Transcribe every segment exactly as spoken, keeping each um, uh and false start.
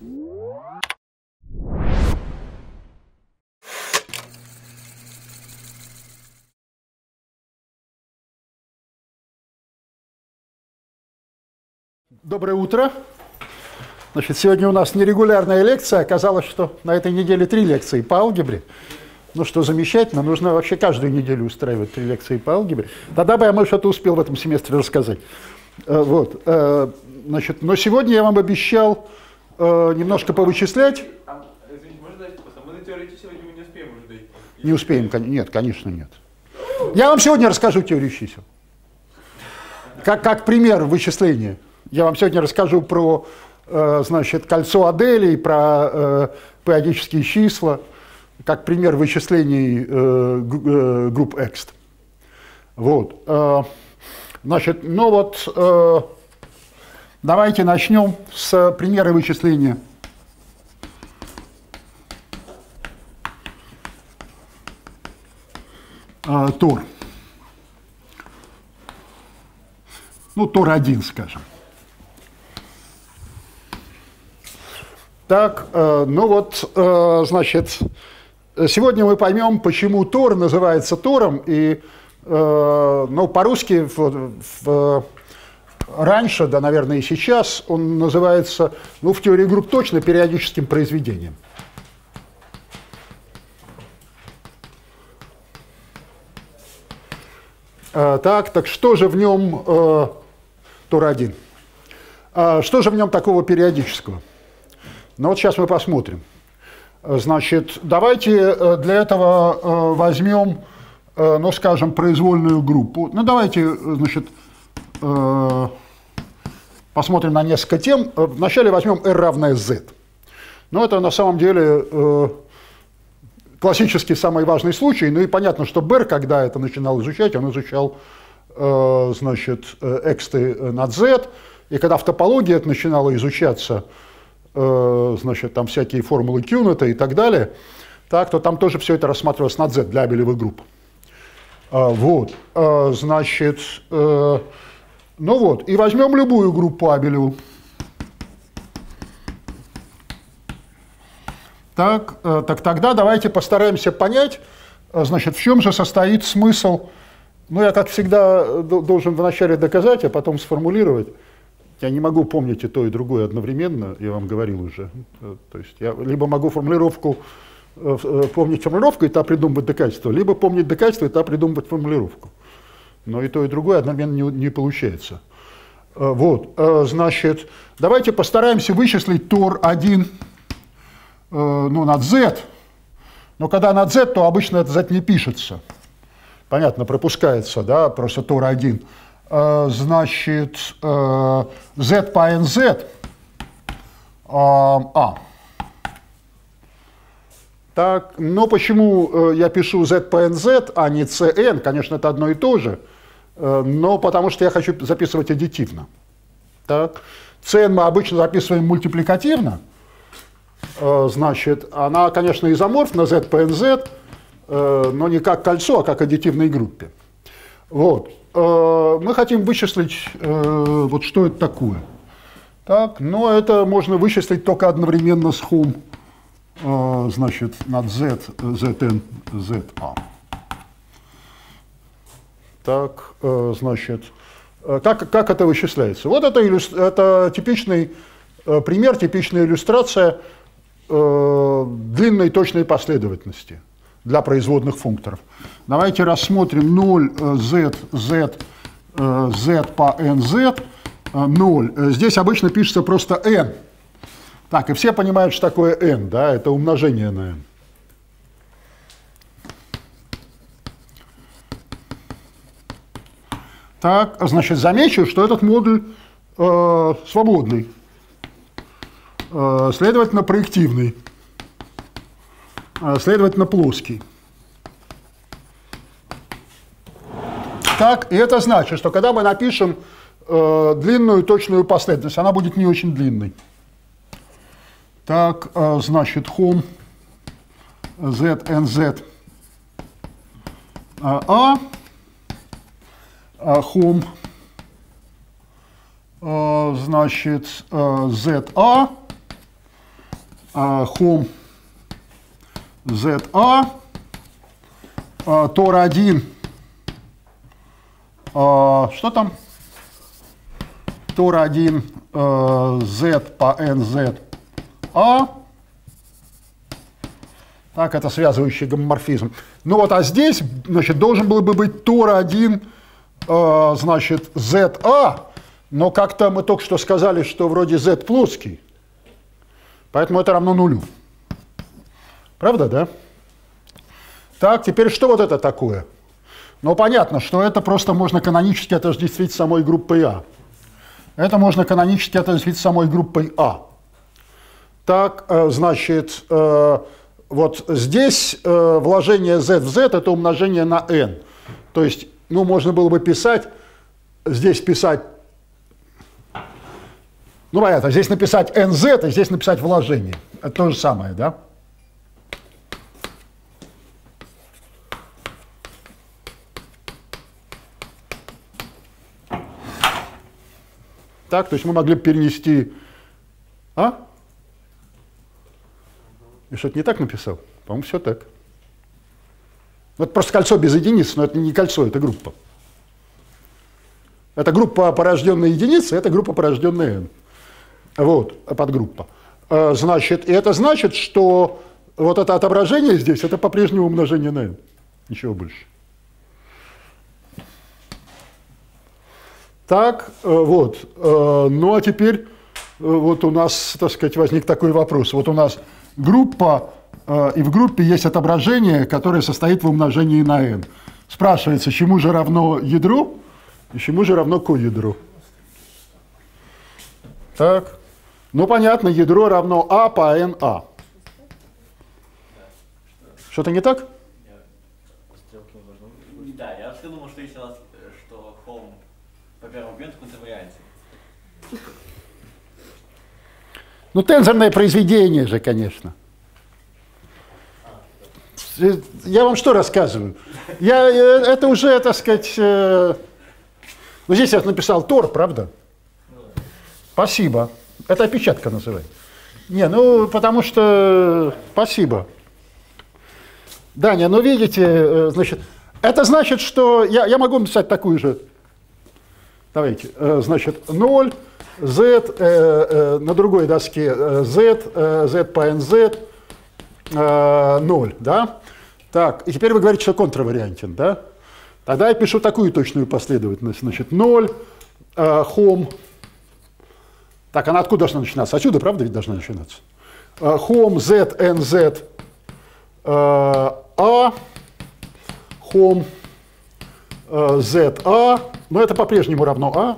Доброе утро. Значит, сегодня у нас нерегулярная лекция. Оказалось, что на этой неделе три лекции по алгебре. Ну что, замечательно. Нужно вообще каждую неделю устраивать три лекции по алгебре. Тогда бы я, может, что-то успел в этом семестре рассказать. Вот. Значит, но сегодня я вам обещал немножко повычислять. Извините, можно дать вопрос? А мы на теорию сегодня не успеем уже дать? Не успеем? Нет, конечно, нет. Я вам сегодня расскажу теорию чисел. Как, как пример вычисления. Я вам сегодня расскажу про, значит, кольцо Аделей, про периодические числа, как пример вычислений групп Ext. Вот. Значит, ну вот, давайте начнем с примера вычисления Тор. Ну, Тор один, скажем. Так, э, ну вот, э, значит, сегодня мы поймем, почему Тор называется Тором, и, э, ну, по-русски в, в, раньше, да, наверное, и сейчас, он называется, ну, в теории групп точно, периодическим произведением. Э, так, так что же в нем э, Тор один? Э, что же в нем такого периодического? Ну вот сейчас мы посмотрим. Значит, давайте для этого возьмем, ну, скажем, произвольную группу. Ну, давайте, значит, посмотрим на несколько тем. Вначале возьмем r равное z. Ну, это на самом деле классический самый важный случай. Ну и понятно, что Бер, когда это начинал изучать, он изучал, значит, эксты над z. И когда в топологии это начинало изучаться, значит, там всякие формулы Кюнета и так далее, так, то там тоже все это рассматривалось над z для абелевых групп. Вот, значит, ну вот, и возьмем любую группу абелеву. Так, так тогда давайте постараемся понять, значит, в чем же состоит смысл. Ну, я, как всегда, должен вначале доказать, а потом сформулировать. Я не могу помнить и то, и другое одновременно, я вам говорил уже. То есть я либо могу формулировку, помнить формулировку и та придумывать доказательство, либо помнить доказательство и та придумывать формулировку. Но и то, и другое одновременно не, не получается. Вот, значит, давайте постараемся вычислить Тор один, ну, над z. Но когда над z, то обычно это z не пишется. Понятно, пропускается, да, просто Тор один. Значит, z по nz, а. Так, но почему я пишу z по nz, а не cn? Конечно, это одно и то же, но потому что я хочу записывать аддитивно. Так, cn мы обычно записываем мультипликативно, значит, она, конечно, изоморфна z по nz, но не как кольцо, а как аддитивной группе. Вот. Мы хотим вычислить, вот что это такое. Так, но это можно вычислить только одновременно с хом, значит, над z, zn, za. Так, значит, как, как это вычисляется? Вот это, это типичный пример, типичная иллюстрация длинной точной последовательности для производных функторов. Давайте рассмотрим ноль z, z, z по nz, ноль. Здесь обычно пишется просто n. Так, и все понимают, что такое n, да, это умножение на n. Так, значит, замечу, что этот модуль э, свободный, э, следовательно, проективный. Следовательно, плоский. Так, и это значит, что когда мы напишем э, длинную точную последовательность, она будет не очень длинной. Так, э, значит, хом z nz a, хом, э, значит, э, za home зет а, тор один, что там? тор один z по nz а. Так, это связывающий гомоморфизм. Ну вот, а здесь, значит, должен был бы быть тор один, э, значит, зет а, но как-то мы только что сказали, что вроде z плоский, поэтому это равно нулю. Правда, да? Так, теперь что вот это такое? Ну, понятно, что это просто можно канонически отождествить с самой группой А. Это можно канонически отождествить с самой группой А. Так, э, значит... Э, Вот здесь э, вложение z в z – это умножение на n. То есть, ну, можно было бы писать, здесь писать, ну, понятно, здесь написать nz, а здесь написать вложение. Это то же самое, да? Так, то есть мы могли бы перенести… А? Я что-то не так написал? По-моему, все так. Это просто кольцо без единиц, но это не кольцо, это группа. Это группа, порожденная единицей, это группа, порожденная n. Вот, подгруппа. Значит, и это значит, что вот это отображение здесь, это по-прежнему умножение на n. Ничего больше. Так, вот. Ну, а теперь вот у нас, так сказать, возник такой вопрос. Вот у нас группа, и в группе есть отображение, которое состоит в умножении на n. Спрашивается, чему же равно ядро и чему же равно коядру. Так, ну понятно, ядро равно а по эн а. Что-то не так? Да, я вообще думал, что если у нас, что home по первому элементу в каком-то варианте. Ну, тензорное произведение же, конечно. Я вам что рассказываю? Я, это уже, так сказать... Э, ну, здесь я написал тор, правда? Спасибо. Это опечатка называется. Не, ну, потому что... Спасибо. Даня, ну, видите, значит... Это значит, что... Я, я могу написать такую же... Давайте. Значит, ноль... z э, э, на другой доске э, z, э, z по nz, э, ноль, да? Так, и теперь вы говорите, что контравариантен, да? Тогда я пишу такую точную последовательность, значит, ноль, э, home, так, она откуда должна начинаться? Отсюда, правда, ведь должна начинаться? Э, home z, nz, э, a, home, э, z, a, но это по-прежнему равно a.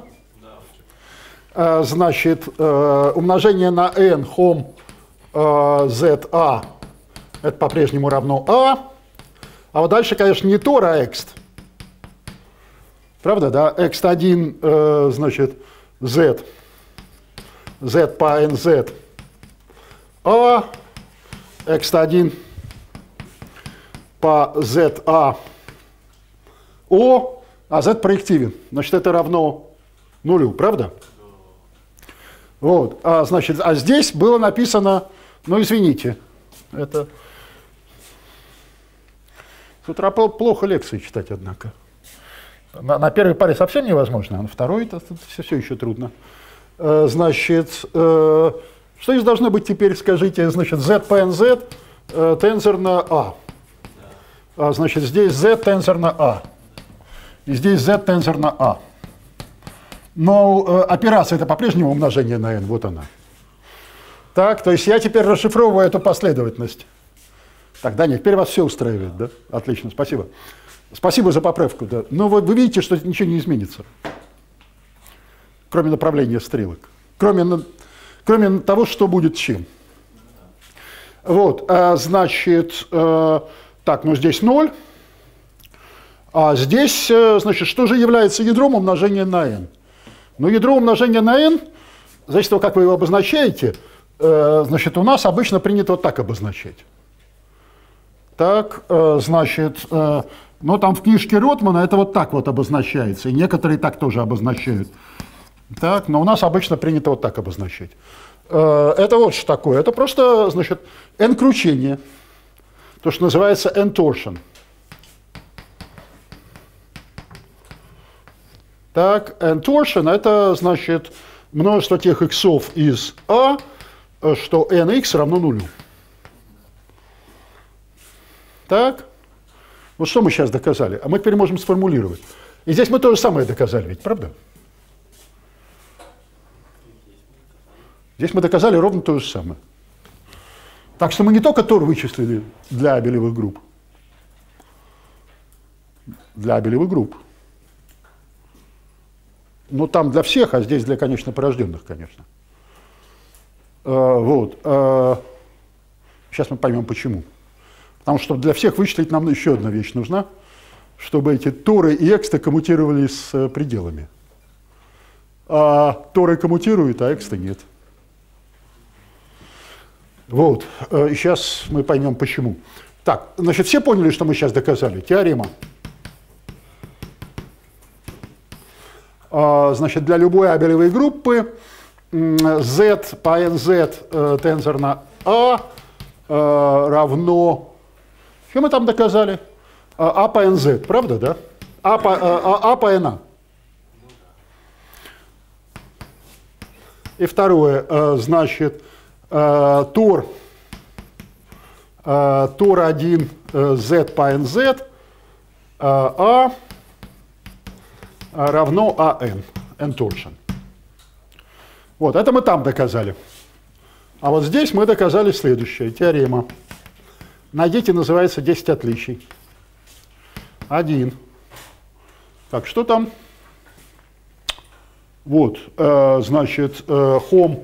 Значит, умножение на n, home z a, это по-прежнему равно a. А вот дальше, конечно, не тор, а ext. Правда, да? экст один, значит, z, z по nz, a, экст один по z a, o, а z проективен. Значит, это равно нулю, правда? Вот, а, значит, а здесь было написано, ну, извините, это... С утра плохо лекции читать, однако. На, на первой паре совсем невозможно, а на второй это, это все, все еще трудно. Э, значит, э, что здесь должно быть теперь, скажите, значит, z по nz э, тензор на a. А, значит, здесь z тензор на a. И здесь z тензор на a. Но э, операция это по-прежнему умножение на n, вот она. Так, то есть я теперь расшифровываю эту последовательность. Так, Даня, теперь вас все устраивает, да? Отлично, спасибо. Спасибо за поправку, да. Но вот вы видите, что ничего не изменится, кроме направления стрелок, кроме, кроме того, что будет чем. Вот, а, значит, э, так, ну здесь ноль, а здесь, э, значит, что же является ядром умножения на n? Но ядро умножения на n, зависит от того, как вы его обозначаете, э, значит, у нас обычно принято вот так обозначать. Так, э, значит, э, ну там в книжке Ротмана это вот так вот обозначается, и некоторые так тоже обозначают. Так, но у нас обычно принято вот так обозначать. Это вот что такое. Это просто, значит, n-кручение. То, что называется n-torsion. Так, n-torsion – это, значит, множество тех иксов из А, что nx равно нулю. Так, вот что мы сейчас доказали. А мы теперь можем сформулировать. И здесь мы то же самое доказали, ведь, правда? Здесь мы доказали ровно то же самое. Так что мы не только Тор вычислили для абелевых групп. Для абелевых групп. Ну, там для всех, а здесь для, конечно, порожденных, конечно. Вот. Сейчас мы поймем, почему. Потому что для всех вычислить нам еще одна вещь нужна, чтобы эти торы и эксты коммутировали с пределами. А торы коммутируют, а эксты нет. Вот. И сейчас мы поймем, почему. Так, значит, все поняли, что мы сейчас доказали? Теорема. Значит, для любой абелевой группы z по nz тензорно a равно... Что мы там доказали? a по nz, правда, да? a по, a, a по na. И второе, значит, тор, тор один z по nz, a равно an, n-torsion. Вот, это мы там доказали. А вот здесь мы доказали следующее. Теорема. Найдите, называется десять отличий. Один. Так, что там? Вот, э, значит, э, хом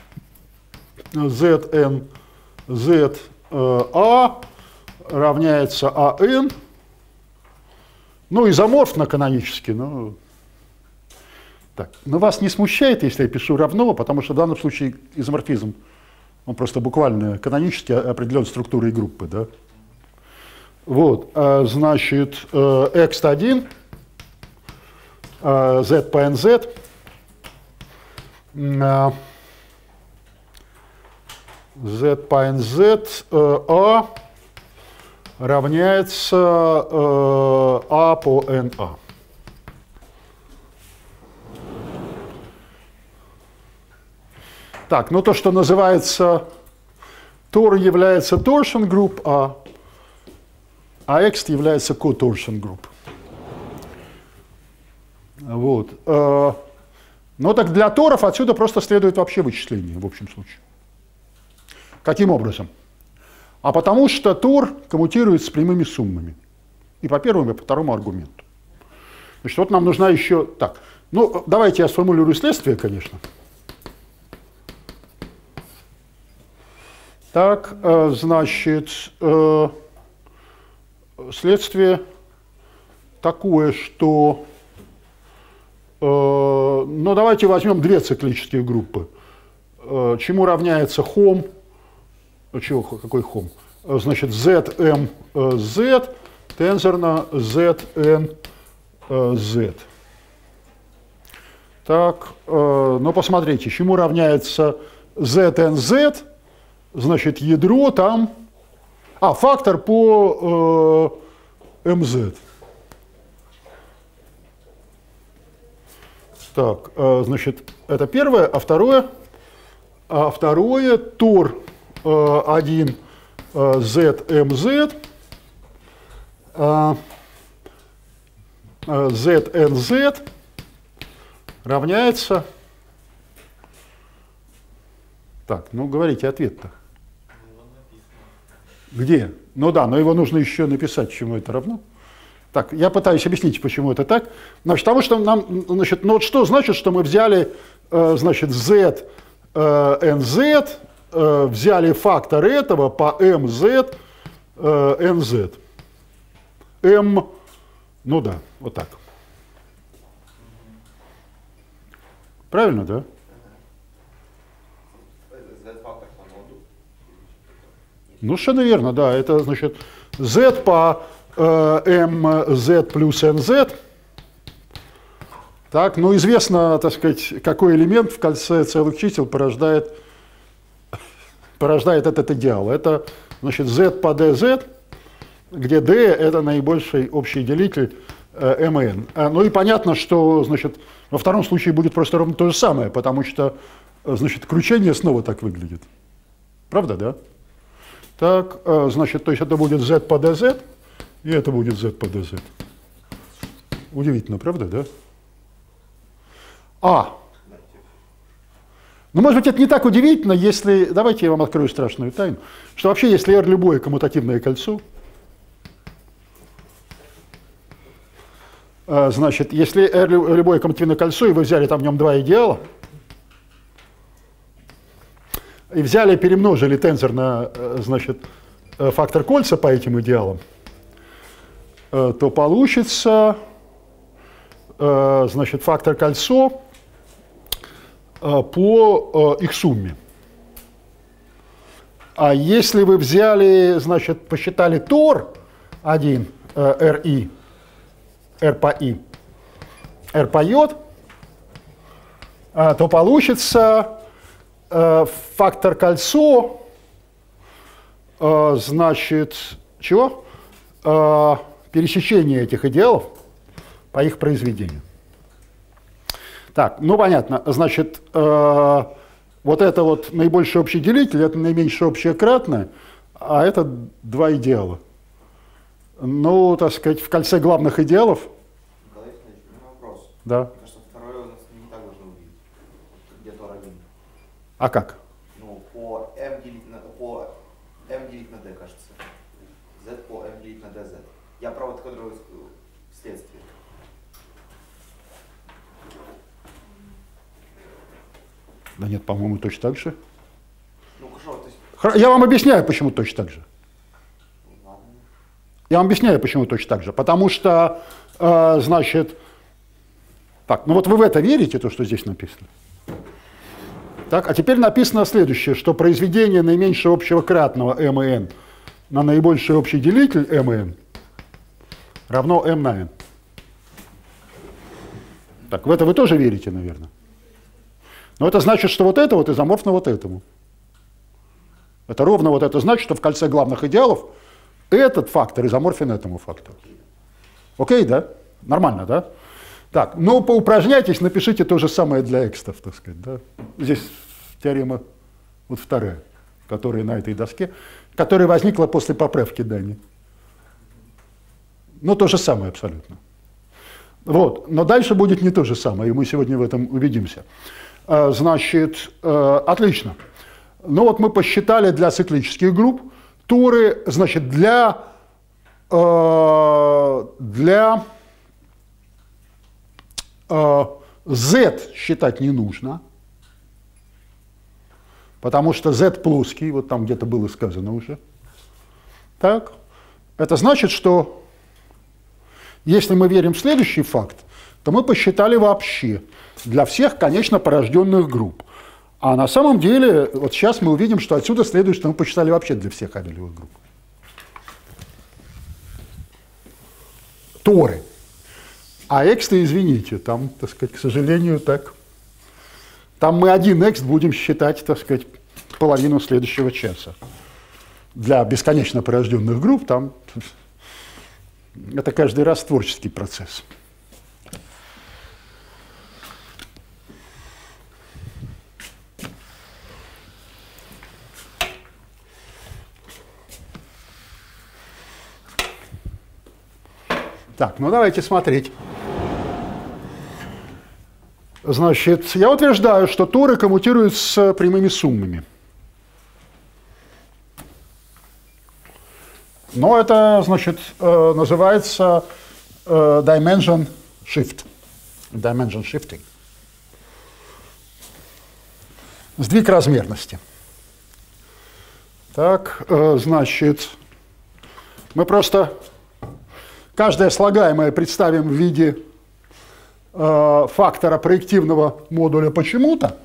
zn z э, a равняется an. Ну, изоморфно канонически, но... Так, но вас не смущает, если я пишу равно, потому что в данном случае изоморфизм, он просто буквально канонически определен структурой группы, да? Вот, значит, экс один, z по nz, z по nz, a равняется a по na. Так, ну то, что называется Тор является torsion group, а, а ext является co-torsion group. Вот. Но так для торов отсюда просто следует вообще вычисление, в общем случае. Каким образом? А потому что Тор коммутирует с прямыми суммами. И по первому, и по второму аргументу. Значит, вот нам нужна еще... Так, ну, давайте я сформулирую следствие, конечно. Так, значит, следствие такое, что... Ну, давайте возьмем две циклические группы. Чему равняется хом? Чего, какой хом? Значит, zmz тензорно znz. Так, ну посмотрите, чему равняется znz, значит, ядро там... А, фактор по э, mz. Так, э, значит, это первое, а второе, а второе тор один zmz, znz равняется... Так, ну говорите ответ-то. Где? Ну да, но его нужно еще написать, чему это равно. Так, я пытаюсь объяснить, почему это так. Значит, потому что нам, значит, ну вот что значит, что мы взяли, значит, z, nz, взяли фактор этого по mz, nz. m, ну да, вот так. Правильно, да? Ну, совершенно верно, да. Это, значит, z по э, mz плюс nz. Так, ну, известно, так сказать, какой элемент в кольце целых чисел порождает порождает этот идеал. Это, значит, z по dz, где d – это наибольший общий делитель э, mn. А, ну и понятно, что, значит, во втором случае будет просто ровно то же самое, потому что, значит, включение снова так выглядит. Правда, да? Так, э, значит, то есть это будет z по dz, и это будет z по dz. Удивительно, правда, да? А. Ну, может быть, это не так удивительно, если... Давайте я вам открою страшную тайну. Что вообще, если R любое коммутативное кольцо, значит, если R любое коммутативное кольцо, и вы взяли там в нем два идеала, и взяли, перемножили тензор на, значит, фактор кольца по этим идеалам, то получится, значит, фактор кольцо по их сумме. А если вы взяли, значит, посчитали тор один, ri, r по i, r по j, то получится фактор кольцо, значит, чего? Пересечение этих идеалов по их произведению. Так, ну понятно, значит, э, вот это вот наибольший общий делитель, это наименьшее общее кратное, а это два идеала. Ну, так сказать, в кольце главных идеалов. Николай Александрович, у меня вопрос. Да. Мне кажется, второе у нас не так должно увидеть. Где тор один. А как? Ну, по m делить на, по m делить на d, кажется. Z по m делить на dz. Я провод, который вследствие. Да нет, по-моему, точно так же. Ну, хорошо, то есть... Я вам объясняю, почему точно так же. Ладно. Я вам объясняю, почему точно так же. Потому что, э, значит... Так, ну вот вы в это верите, то, что здесь написано? Так, а теперь написано следующее, что произведение наименьшего общего кратного m и n на наибольший общий делитель m и n равно m на n. Так, в это вы тоже верите, наверное? Но это значит, что вот это вот изоморфно вот этому. Это ровно вот это значит, что в кольце главных идеалов этот фактор изоморфен этому фактору. Окей, да? Нормально, да? Так, ну поупражняйтесь, напишите то же самое для экстов, так сказать. Да? Здесь теорема вот вторая, которая на этой доске, которая возникла после поправки Дани. Ну, то же самое абсолютно. Вот, но дальше будет не то же самое, и мы сегодня в этом убедимся. Значит, отлично. Ну вот мы посчитали для циклических групп торы, значит, для, для z считать не нужно, потому что z плоский, вот там где-то было сказано уже. Так, это значит, что если мы верим в следующий факт, то мы посчитали вообще для всех, конечно, порожденных групп. А на самом деле, вот сейчас мы увидим, что отсюда следует, что мы посчитали вообще для всех абелевых групп. Торы. А эксты, извините, там, так сказать, к сожалению, так. Там мы один экст будем считать, так сказать, половину следующего часа. Для бесконечно порожденных групп там это каждый раз творческий процесс. Так, ну давайте смотреть. Значит, я утверждаю, что торы коммутируют с прямыми суммами. Но это, значит, называется dimension shift. Dimension shifting. Сдвиг размерности. Так, значит, мы просто каждое слагаемое представим в виде э, фактора проективного модуля почему-то.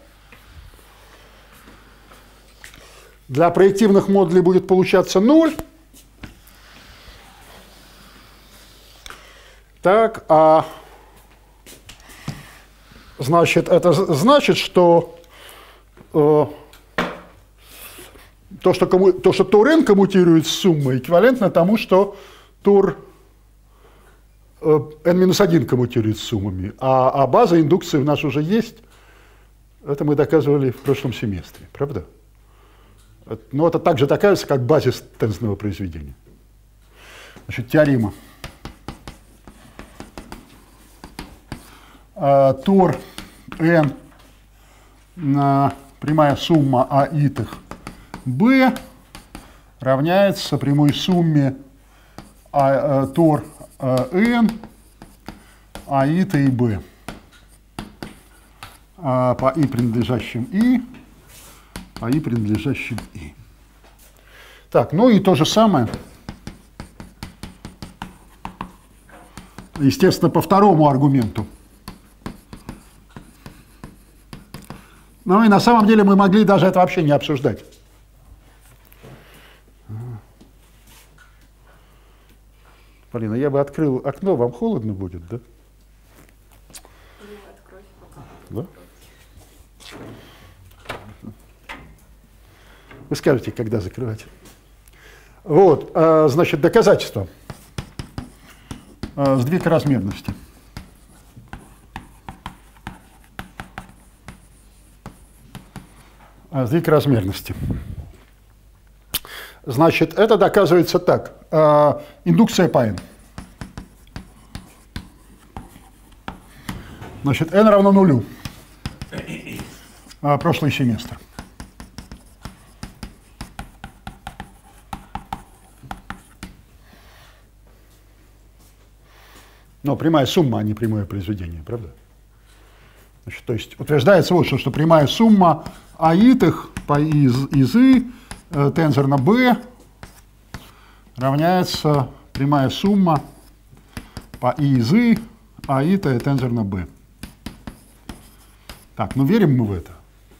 Для проективных модулей будет получаться ноль. Так, а значит, это значит, что э, то, что, комму, то, что тор n коммутирует с суммой, эквивалентно тому, что тор э, эн минус один коммутирует с суммами. А, а база индукции у нас уже есть. Это мы доказывали в прошлом семестре, правда? Но это также доказывается, как базис тензорного произведения. Значит, теорема. А, тор n на прямая сумма а итых b равняется прямой сумме а, а, тор а, n а ита и b а, по и принадлежащим и, по и принадлежащим и. Так, ну и то же самое, естественно, по второму аргументу. Ну и на самом деле мы могли даже это вообще не обсуждать. Полина, я бы открыл окно, вам холодно будет, да? Ну, открой пока. Да? Вы скажете, когда закрывать. Вот, значит, доказательство. Сдвиг размерности. Сдвиг размерности. Значит, это доказывается так. Индукция по n. Значит, n равно нулю. Прошлый семестр. Но прямая сумма, а не прямое произведение, правда? Значит, то есть утверждается вот что, что прямая сумма а итых по из, из и э, тензор на b равняется прямая сумма по и из и а ита и тензор на b. Так, ну верим мы в это?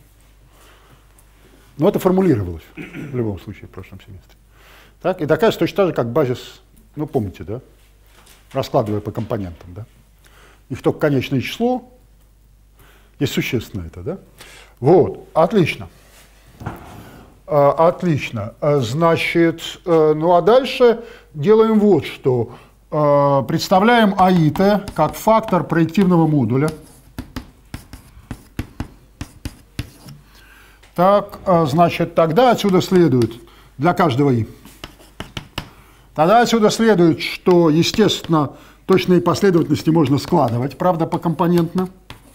Но это формулировалось в любом случае в прошлом семестре. Так, и доказывается точно так же, как базис, ну помните, да? Раскладывая по компонентам, да? Их только конечное число, есть существенно это, да? Вот, отлично. А, отлично. А, значит, а, ну а дальше делаем вот что. А, представляем аита как фактор проективного модуля. Так, а, значит, тогда отсюда следует для каждого и. Тогда отсюда следует, что, естественно, точные последовательности можно складывать, правда, покомпонентно.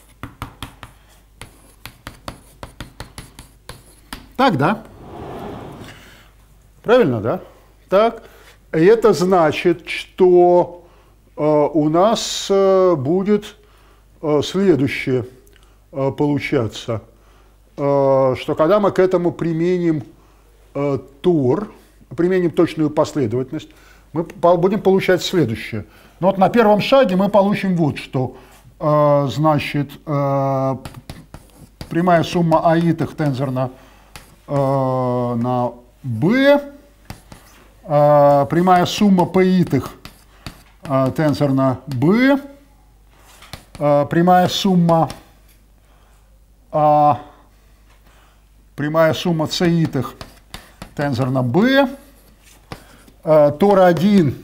Так, да? Правильно, да? Так. И это значит, что э, у нас э, будет э, следующее э, получаться, э, что когда мы к этому применим э, тор, применим точную последовательность, мы будем получать следующее. Но вот на первом шаге мы получим вот что. Э, значит, э, прямая сумма а итых тензор на, э, на b, э, прямая сумма p итых э, тензор на b, э, прямая сумма э, прямая сумма c итых тензор на b, тор один,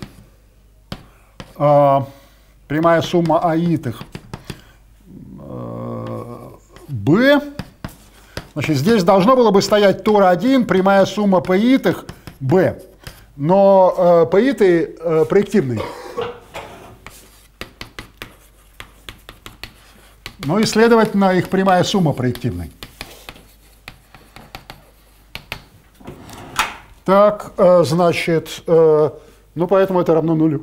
прямая сумма а итых b. Значит, здесь должно было бы стоять тор один, прямая сумма p итых b. Но p иты проективные. Ну и, следовательно, их прямая сумма проективной. Так, значит, ну поэтому это равно нулю.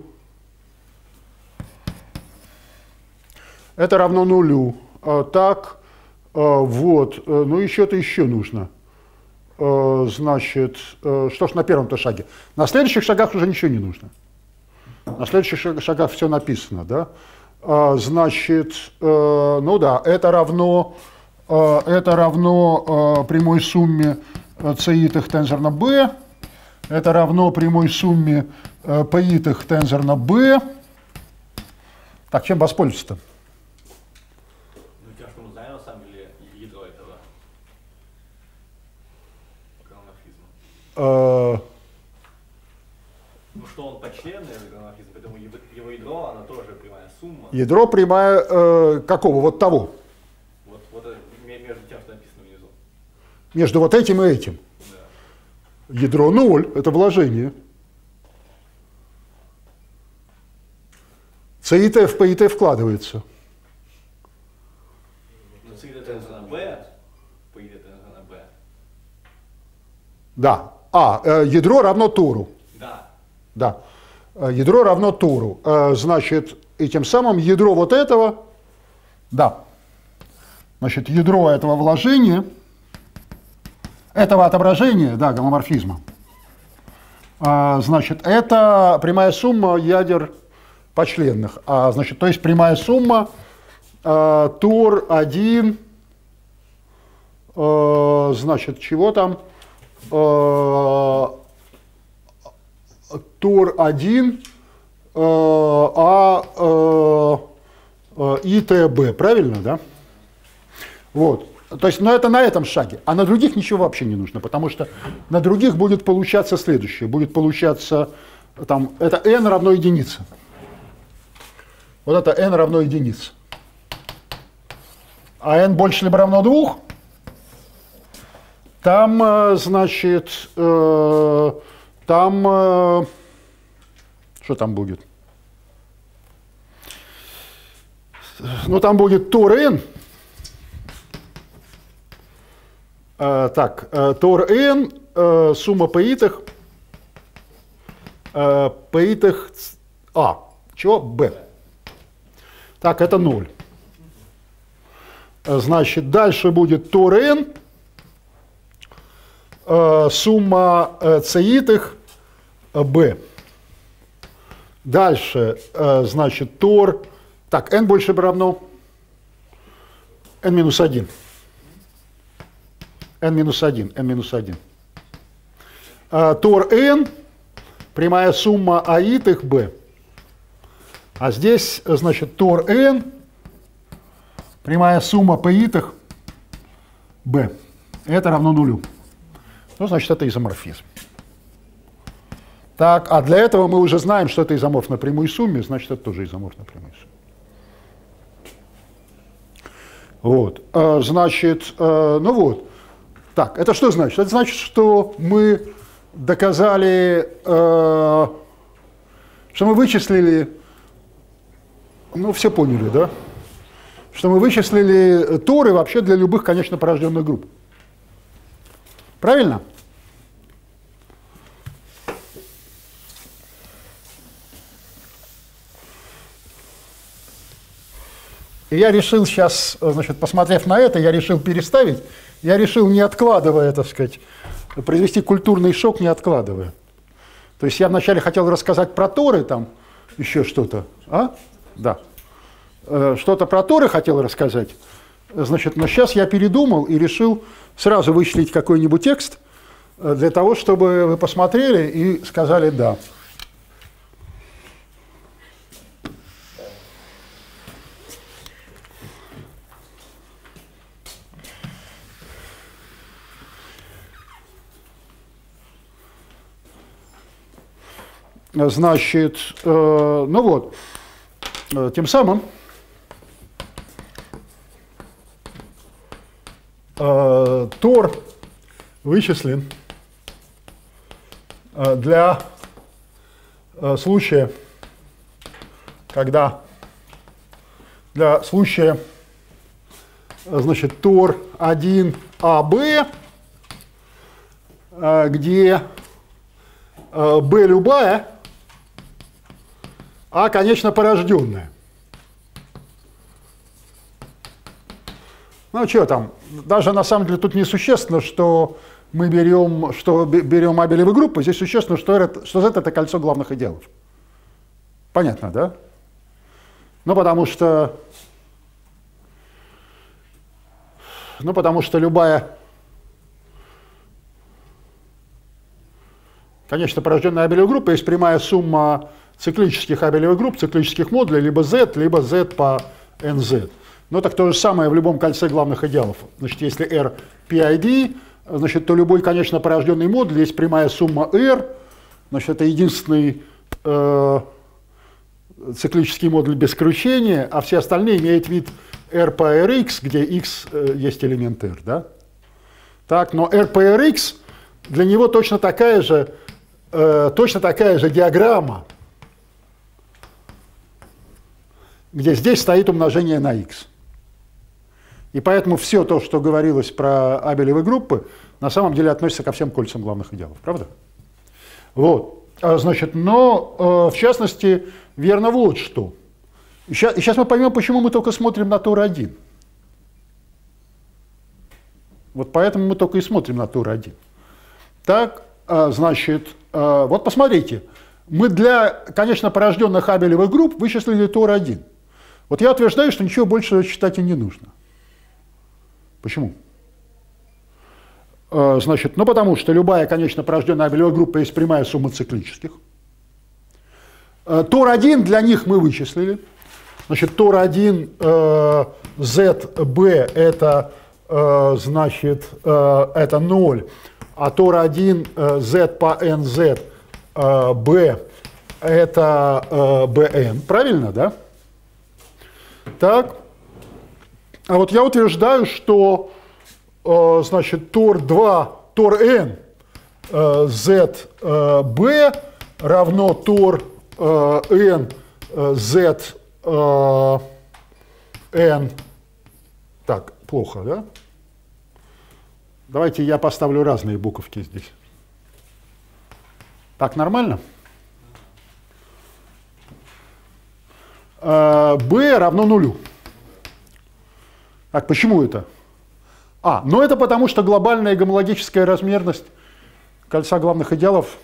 Это равно нулю. Так, вот, ну еще-то еще нужно. Значит, что ж на первом-то шаге? На следующих шагах уже ничего не нужно. На следующих шагах все написано, да? Значит, ну да, это равно, это равно прямой сумме c итых тензор на b. Это равно прямой сумме э, p итых тензор на b. Так, чем воспользоваться-то? Ну, тем, что мы знаем, на самом деле, ядро этого гомоморфизма. э, Ну что он почленный гомоморфизм, поэтому его его ядро, оно тоже прямая сумма. ядро прямая э, какого? Вот того. Вот, вот это ме- между тем, что написано внизу. Между вот этим и этим. Да. Ядро ноль, это вложение. С и Т в П и Т вкладывается. Ну, С это на B, по идее это на B. Да. А, э, ядро равно Тору. Да. Да. Э, Ядро равно Тору. Э, Значит, и тем самым ядро вот этого, да. Значит, ядро этого вложения, этого отображения, да, гомоморфизма, э, значит, это прямая сумма ядер почленных. А, значит, то есть прямая сумма э, Тор один, э, значит, чего там? Э, Тор один, э, а э, э, И Т Б, правильно, да? Вот. То есть, но это на этом шаге. А на других ничего вообще не нужно, потому что на других будет получаться следующее. Будет получаться, там, это n равно единице. Вот это n равно единице. А n больше либо равно двух, там, значит, э, там, э, что там будет? Ну, там будет Тор n. Э, так, э, Тор n, э, сумма паитых, э, паитых, а, чего? B. Так, это ноль. Значит, дальше будет Тор n, э, сумма э, цеитых э, b. Дальше, э, значит, Тор, так, n больше равно n минус один. n минус один, n минус один. Э, Тор n, прямая сумма аитых b. А здесь, значит, Тор n, прямая сумма паитых b. Это равно нулю. Ну, значит, это изоморфизм. Так, а для этого мы уже знаем, что это изоморф на прямой сумме, значит, это тоже изоморф на прямой сумме. Вот, а, значит, а, ну вот. Так, это что значит? Это значит, что мы доказали, а, что мы вычислили, ну, все поняли, да? Что мы вычислили торы вообще для любых конечно порожденных групп. Правильно? И я решил сейчас, значит, посмотрев на это, я решил переставить, я решил, не откладывая, так сказать, произвести культурный шок, не откладывая. То есть я вначале хотел рассказать про торы, там, еще что-то, а? Да. Что-то про торы хотел рассказать, значит, но сейчас я передумал и решил сразу вычислить какой-нибудь текст для того, чтобы вы посмотрели и сказали «да». Значит, э, ну вот, э, тем самым э, Тор вычислен э, для э, случая, когда для случая, э, значит, Тор один а бэ, э, где э, b любая, а, конечно, порожденная. Ну, что там, даже на самом деле тут не существенно, что мы берем, что берем абелевые группы, здесь существенно, что, это, что Z это кольцо главных идеалов. Понятно, да? Ну, потому что, ну, потому что любая, конечно, порожденная абелевая группа есть прямая сумма циклических абелевых групп, циклических модулей, либо Z, либо Z по эн зет. Но так то же самое в любом кольце главных идеалов. Значит, если R пи ай ди, значит, то любой конечно порожденный модуль есть прямая сумма R, значит, это единственный э, циклический модуль без кручения, а все остальные имеют вид R по Rx, где x э, есть элемент R, да? Так, но R по Rx для него точно такая же, э, точно такая же диаграмма, где здесь стоит умножение на x. И поэтому все то, что говорилось про абелевы группы, на самом деле относится ко всем кольцам главных идеалов, правда? Вот, значит, но в частности верно вот что. И сейчас, и сейчас мы поймем, почему мы только смотрим на Тор один. Вот поэтому мы только и смотрим на Тор один. Так, значит, вот посмотрите, мы для, конечно, порожденных абелевых групп вычислили Тор один. Вот я утверждаю, что ничего больше считать и не нужно. Почему? Значит, ну потому что любая, конечно, порожденная абелевая группа есть прямая сумма циклических. Тор один для них мы вычислили. Значит, Тор один э, zb это, э, значит, э, это ноль, а Тор один э, z по nz э, b это э, bn. Правильно, да? Так. А вот я утверждаю, что э, значит, Тор два, Тор n э, z э, b равно Тор э, n э, z э, n. Так, плохо, да? Давайте я поставлю разные буковки здесь. Так, нормально? Э, b равно нулю. Так, почему это? А, ну это потому, что глобальная гомологическая размерность кольца главных идеалов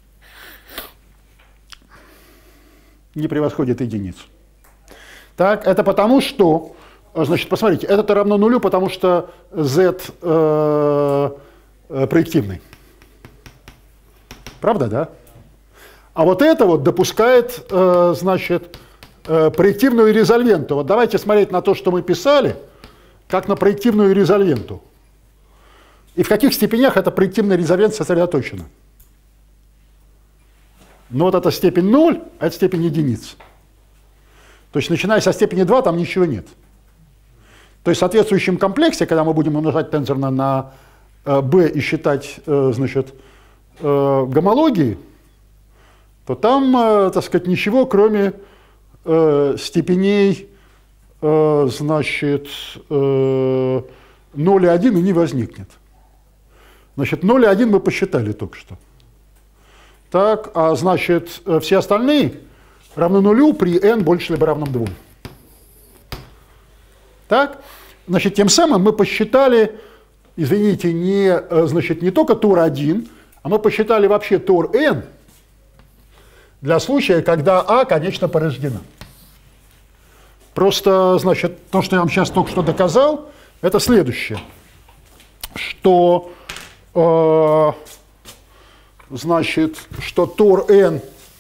не превосходит единицу. Так, это потому, что, значит, посмотрите, это равно нулю, потому что z э, э, проективный. Правда, да? А вот это вот допускает, э, значит, э, проективную резольвенту. Вот давайте смотреть на то, что мы писали, как на проективную резольвенту. И в каких степенях эта проективная резольвент сосредоточена. Ну вот эта степень ноль, а это степень единицы. То есть начиная со степени два там ничего нет. То есть в соответствующем комплексе, когда мы будем умножать тензорно на э, b и считать, э, значит, э, гомологии, то там, э, так сказать, ничего, кроме э, степеней, э, значит, э, ноль и один и не возникнет. Значит, ноль и один мы посчитали только что. Так, а значит, все остальные равны нулю при n больше либо равном двум. Так, значит, тем самым мы посчитали, извините, не, значит, не только Тор один, а мы посчитали вообще Тор n для случая, когда А конечно порождена. Просто, значит, то, что я вам сейчас только что доказал, это следующее, что, э, значит, что Тор n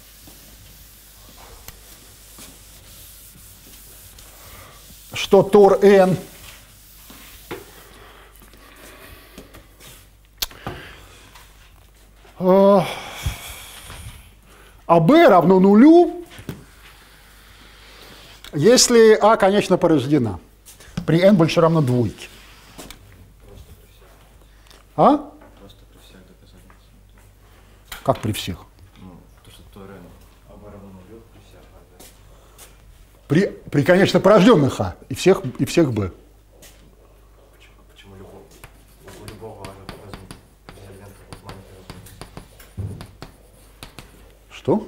что Тор n э, а b равно нулю, если А конечно порождена при n больше равно двойке. А? Просто при всех доказательствах. Как при всех? Ну, то, что Тор n А b равно нулю при всех А, да. При, при конечно порожденных А и всех, и всех b. Почему, почему любого, у любого резольвента будет маленький размер? Что?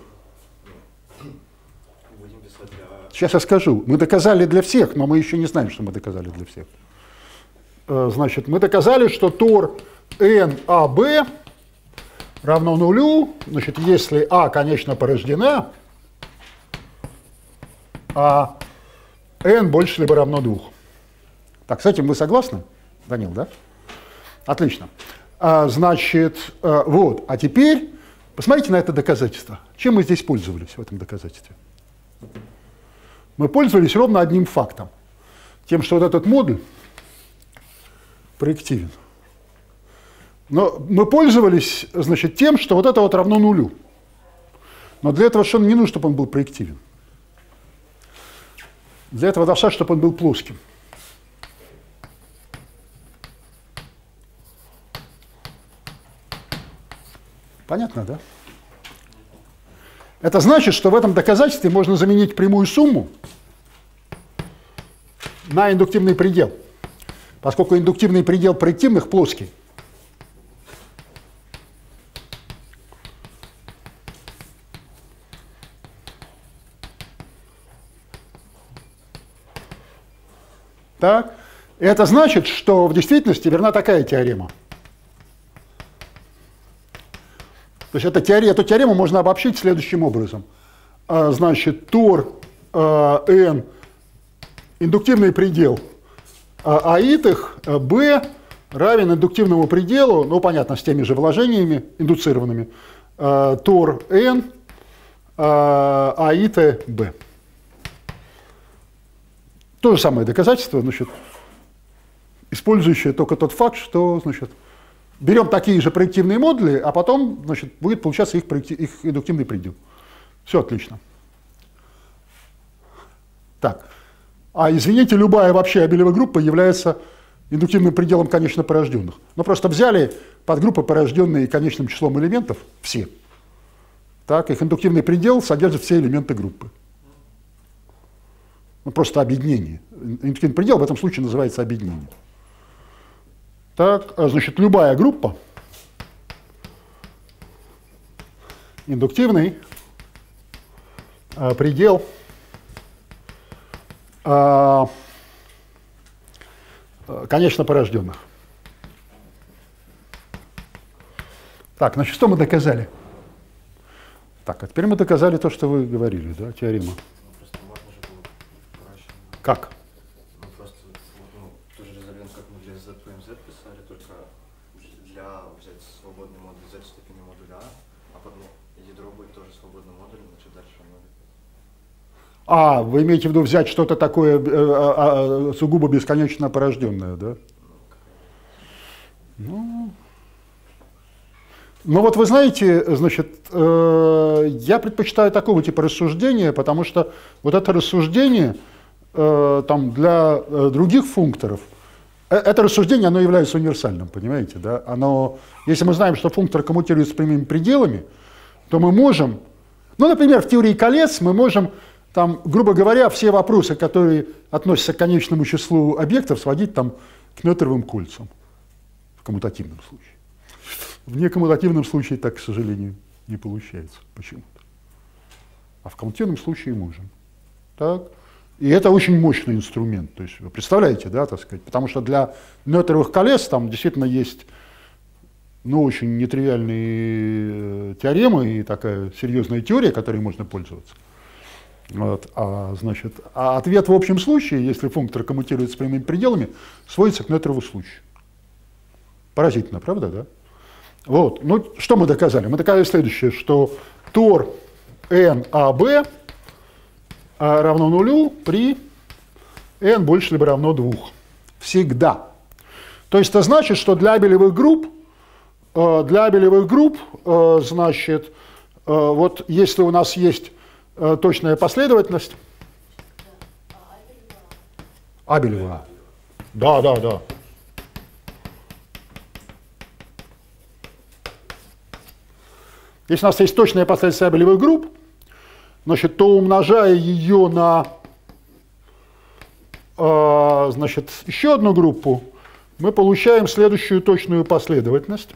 Будем писать для... Сейчас я скажу. Мы доказали для всех, но мы еще не знаем, что мы доказали для всех. Значит, мы доказали, что Тор эн а бэ равно нулю, значит, если А, конечно, порождена, а n больше либо равно двум. Так, с этим вы согласны, Данил, да? Отлично. А, значит, а, вот, а теперь посмотрите на это доказательство. Чем мы здесь пользовались в этом доказательстве? Мы пользовались ровно одним фактом. Тем, что вот этот модуль проективен. Но мы пользовались, значит, тем, что вот это вот равно нулю. Но для этого совершенно не нужно, чтобы он был проективен. Для этого достаточно, чтобы он был плоским. Понятно, да? Это значит, что в этом доказательстве можно заменить прямую сумму на индуктивный предел, поскольку индуктивный предел проективных плоский. Так? Это значит, что в действительности верна такая теорема. То есть эта теорема, эту теорему можно обобщить следующим образом. А, значит, Тор а, n индуктивный предел а, аитых b равен индуктивному пределу, ну понятно, с теми же вложениями индуцированными, а, Тор n а, аиты b. То же самое доказательство, значит, использующее только тот факт, что, значит, берем такие же проективные модули, а потом, значит, будет получаться их, проекти... их индуктивный предел. Все отлично. Так. А извините, любая вообще абелевая группа является индуктивным пределом конечно порожденных. Но просто взяли подгруппы, порожденные конечным числом элементов, все. Так, их индуктивный предел содержит все элементы группы. Ну, просто объединение. Индуктивный предел в этом случае называется объединение. Так, значит, любая группа, индуктивный а, предел а, конечно порожденных. Так, значит, что мы доказали? Так, а теперь мы доказали то, что вы говорили, да, теорема. Как? Ну, просто, ну, тот же резолент, как мы для Z по эм зет писали, только для взять свободный модуль Z в степени модуля А, а потом ядро будет тоже свободным модулем, значит дальше оно... А, вы имеете в виду взять что-то такое э, э, э, сугубо бесконечно порожденное, да? Ну, ну вот вы знаете, значит, э, я предпочитаю такого типа рассуждения, потому что вот это рассуждение там, для других функторов, это рассуждение, оно является универсальным, понимаете, да? Оно, если мы знаем, что функтор коммутирует с прямыми пределами, то мы можем, ну, например, в теории колец мы можем, там, грубо говоря, все вопросы, которые относятся к конечному числу объектов, сводить там к Нётеровым кольцам в коммутативном случае. В некоммутативном случае так, к сожалению, не получается почему-то. А в коммутативном случае можем. Так. И это очень мощный инструмент. То есть вы представляете, да, так сказать, потому что для Нётеровых колец там действительно есть, ну, очень нетривиальные теоремы и такая серьезная теория, которой можно пользоваться. Вот. А, значит, а ответ в общем случае, если функтор коммутирует с прямыми пределами, сводится к Нётерову случаю. Поразительно, правда, да? Вот. Ну, что мы доказали? Мы доказали следующее, что Тор эн а бэ равно нулю при n больше либо равно двум. Всегда. То есть это значит, что для абелевых групп, для абелевых групп, значит, вот если у нас есть точная последовательность, абелевая. Да, да, да. Если у нас есть точная последовательность абелевых групп, значит, то умножая ее на, э, значит, еще одну группу, мы получаем следующую точную последовательность.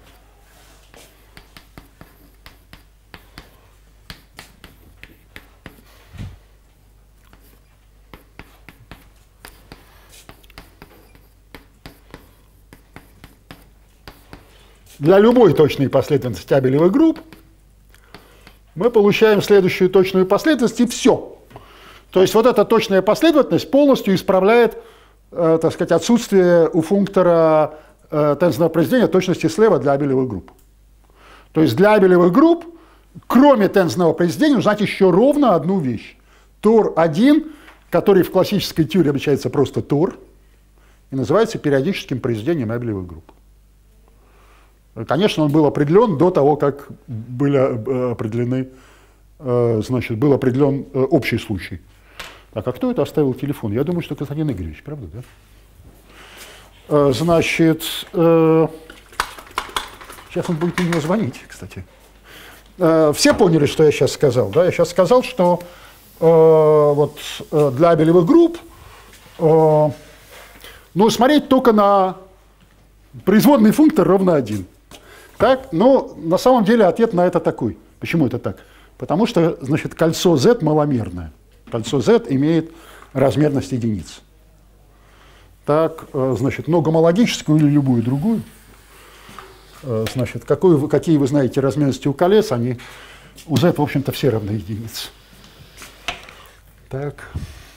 Для любой точной последовательности абелевых групп мы получаем следующую точную последовательность, и все. То есть вот эта точная последовательность полностью исправляет, э, так сказать, отсутствие у функтора э, тензорного произведения точности слева для абелевых групп. То есть для абелевых групп, кроме тензорного произведения, нужно знать еще ровно одну вещь. Тор один, который в классической теории обозначается просто Тор, и называется периодическим произведением абелевых групп. Конечно, он был определен до того, как были определены, значит, был определен общий случай. Так, а кто это оставил телефон? Я думаю, что Константин Игоревич, правда, да? Значит, сейчас он будет на него звонить, кстати. Все поняли, что я сейчас сказал, да? Я сейчас сказал, что вот для абелевых групп, ну, смотреть только на производный функтор ровно один. Так? Но на самом деле ответ на это такой. Почему это так? Потому что, значит, кольцо Z маломерное. Кольцо Z имеет размерность единиц. Так, значит, но гомологическую или любую другую, значит, какую, какие вы знаете размерности у колец, они у Z, в общем-то, все равны единице. Так.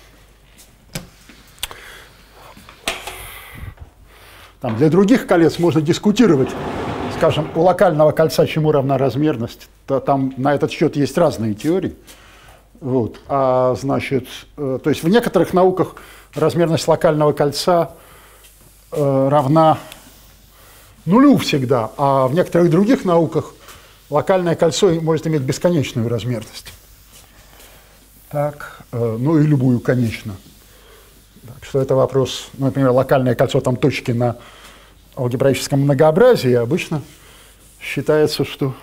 Там для других колец можно дискутировать, скажем, у локального кольца чему равна размерность. То там на этот счет есть разные теории. Вот. А, значит, э, то есть в некоторых науках размерность локального кольца э, равна нулю всегда, а в некоторых других науках локальное кольцо может иметь бесконечную размерность. Так, э, ну и любую, конечно. Так что это вопрос, ну, например, локальное кольцо, там точки на алгебраическом многообразии, обычно считается, что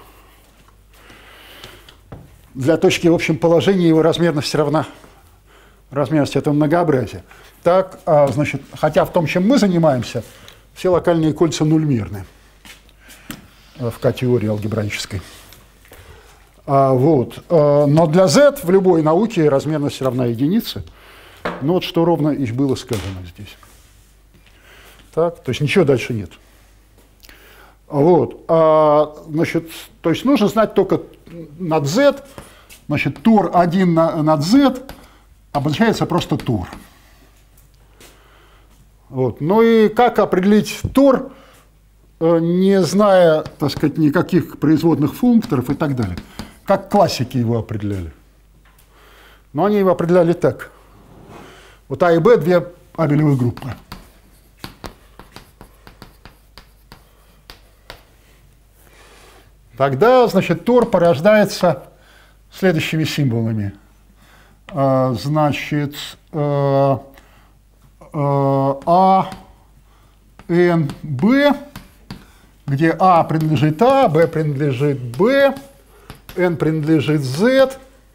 для точки в общем положении его размерность равна размерности этого многообразия. Так, а, значит, хотя в том, чем мы занимаемся, все локальные кольца нульмерны в К-теории алгебраической. А, вот. а, но для Z в любой науке размерность равна единице. Ну вот что ровно и было сказано здесь. Так, то есть ничего дальше нет. Вот. А, значит, то есть нужно знать только над Z, значит, тор один на, над Z обозначается просто тор. Вот. Ну и как определить тор, не зная, так сказать, никаких производных функторов и так далее? Как классики его определяли? Но они его определяли так. Вот А и Б – две абелевых группы. Тогда, значит, тор порождается следующими символами. Значит, А, Н, Б, где А принадлежит А, Б принадлежит Б, N принадлежит Z,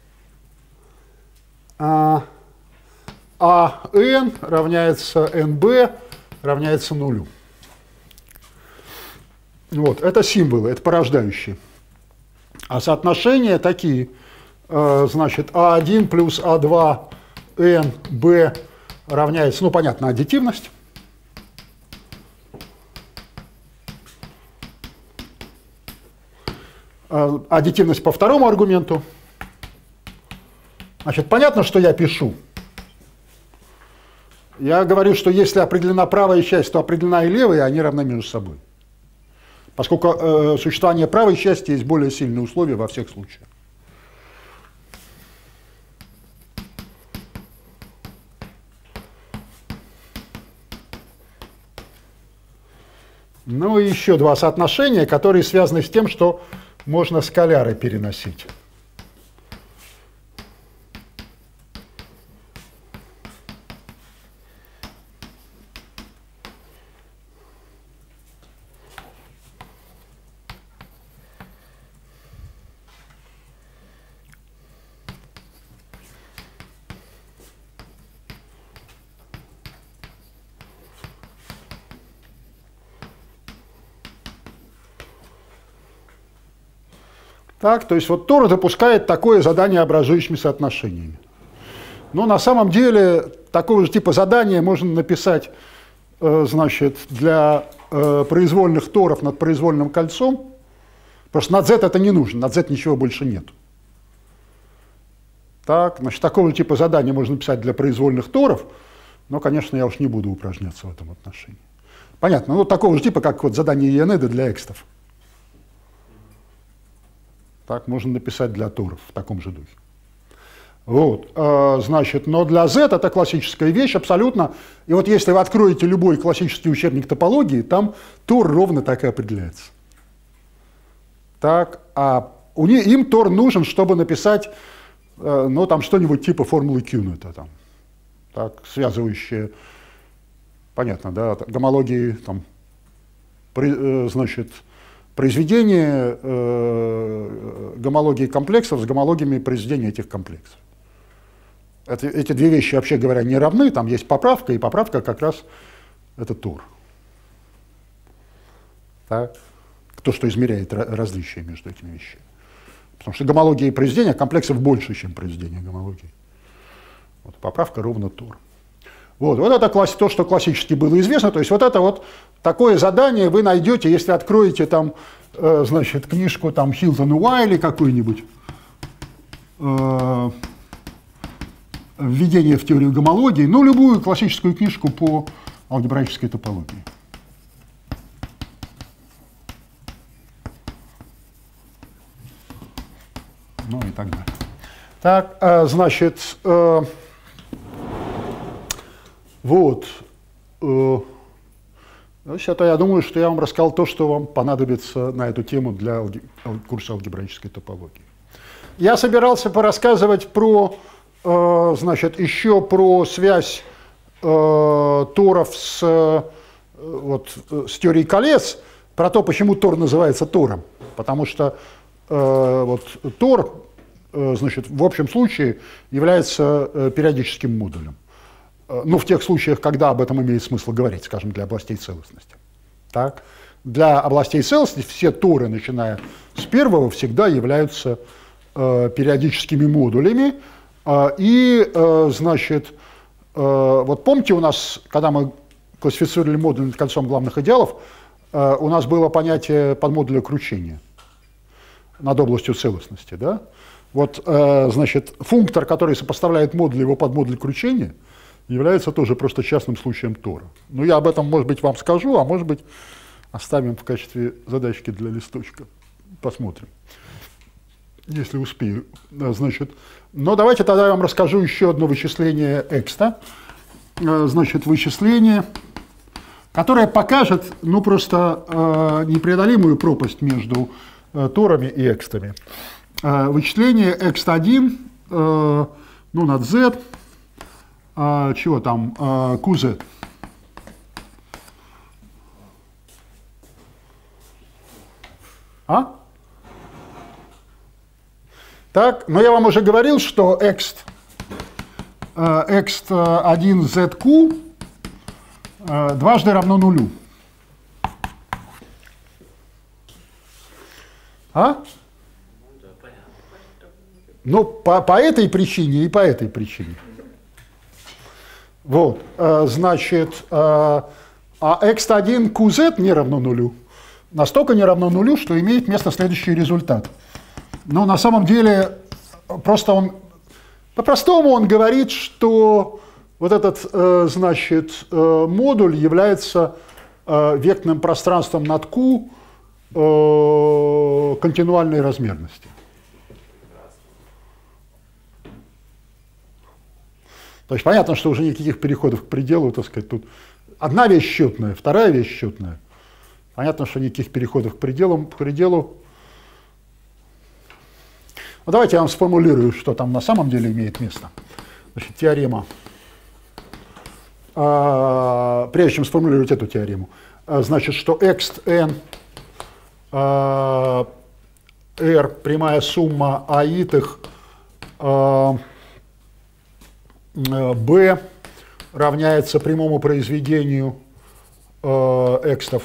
а N равняется эн бэ равняется нулю. Вот, это символы, это порождающие. А соотношения такие, значит, А один плюс А два эн бэ равняется, ну, понятно, аддитивность. Аддитивность по второму аргументу. Значит, понятно, что я пишу. Я говорю, что если определена правая часть, то определена и левая, они равны между собой. Поскольку э, существование правой части есть более сильные условия во всех случаях. Ну и еще два соотношения, которые связаны с тем, что можно скаляры переносить. Так, то есть вот Тор допускает такое задание образующими соотношениями. Но на самом деле такого же типа задания можно написать, э, значит, для э, произвольных торов над произвольным кольцом. Просто над Z это не нужно, над Z ничего больше нет. Так, значит, такого же типа задания можно написать для произвольных торов, но, конечно, я уж не буду упражняться в этом отношении. Понятно, ну такого же типа, как вот задание Ионеда для экстов. Так можно написать для торов в таком же духе. Вот, э, значит, но для Z это классическая вещь абсолютно. И вот если вы откроете любой классический учебник топологии, там тор ровно так и определяется. Так, а у них, им Тор нужен, чтобы написать, э, ну, там что-нибудь типа формулы Кюнета, там, так, связывающие, понятно, да, гомологии, там, при, э, значит, произведение э, гомологии комплексов с гомологиями произведения этих комплексов. Это, эти две вещи, вообще говоря, не равны, там есть поправка, и поправка как раз это Тор. Так? То, что измеряет различия между этими вещами. Потому что гомология произведения комплексов больше, чем произведение гомологии. Вот, поправка ровно Тор. Вот, вот это класс, то, что классически было известно. То есть вот это вот такое задание вы найдете, если откроете там, э, значит, книжку там Хилтон и Уайли какую-нибудь, э, «Введение в теорию гомологии», ну, любую классическую книжку по алгебраической топологии. Ну и так далее. Так, э, значит, э, вот. Э, значит, я думаю, что я вам рассказал то, что вам понадобится на эту тему для алг... курса алгебраической топологии. Я собирался порассказывать про, э, значит, еще про связь э, торов с, э, вот, с теорией колец, про то, почему Тор называется Тором. Потому что э, вот, Тор, э, значит, в общем случае является э, периодическим модулем. Э, ну, в тех случаях, когда об этом имеет смысл говорить, скажем, для областей целостности. Так? Для областей целостности все Торы, начиная с первого, всегда являются э, периодическими модулями. Э, и, э, значит, э, вот помните у нас, когда мы классифицировали модуль над кольцом главных идеалов, э, у нас было понятие подмодуля кручения над областью целостности, да? Вот, э, значит, функтор, который сопоставляет модуль его подмодуль кручения, является тоже просто частным случаем Тора. Ну, я об этом, может быть, вам скажу, а может быть, оставим в качестве задачки для листочка. Посмотрим, если успею. Значит, но давайте тогда я вам расскажу еще одно вычисление экста. Э, значит, вычисление, которое покажет, ну, просто э, непреодолимую пропасть между торами и экстами. Э, вычисление экс один, э, ну, над z, э, чего там, э, qz. А? Так, но я вам уже говорил, что экст, э, экст один zq э, дважды равно нулю. А? Ну, по, по этой причине и по этой причине. Вот, э, значит, э, а экс один qz не равно нулю. Настолько не равно нулю, что имеет место следующий результат. Но на самом деле, просто он, по-простому он говорит, что вот этот, э, значит, э, модуль является э, векторным пространством над q, континуальной размерности. То есть понятно, что уже никаких переходов к пределу, так сказать, тут одна вещь счетная, вторая вещь счетная. Понятно, что никаких переходов к пределу. К пределу. Ну, давайте я вам сформулирую, что там на самом деле имеет место. Значит, теорема. А, прежде чем сформулировать эту теорему, а, значит, что экст n R, прямая сумма аитых B равняется прямому произведению экстов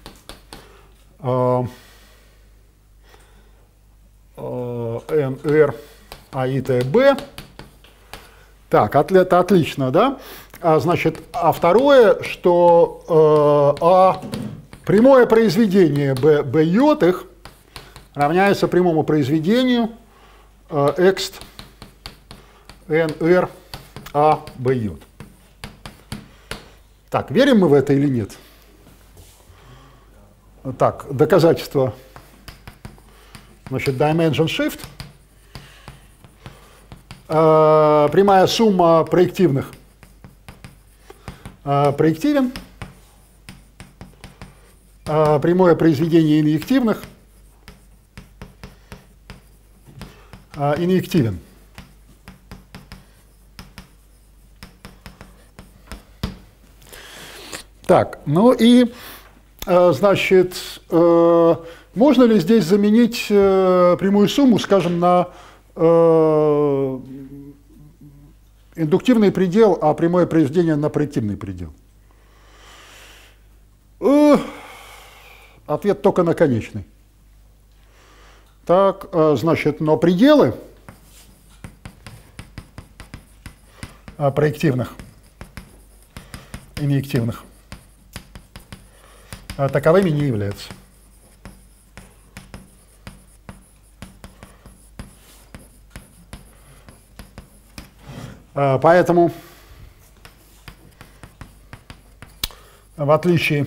nr аитая B. Так, это отлично, да? А, значит, а второе, что а прямое произведение b, b йотых равняется прямому произведению э, экст nr a b йод. Так, верим мы в это или нет? Так, доказательство. Значит, dimension shift. Э, прямая сумма проективных э, проективен. Прямое произведение инъективных э, инъективен. Так, ну и, э, значит, э, можно ли здесь заменить э, прямую сумму, скажем, на э, индуктивный предел, а прямое произведение на проективный предел? Э, ответ только на конечный. Так, э, значит, но пределы э, проективных, инъективных э, таковыми не являются. Э, поэтому, в отличие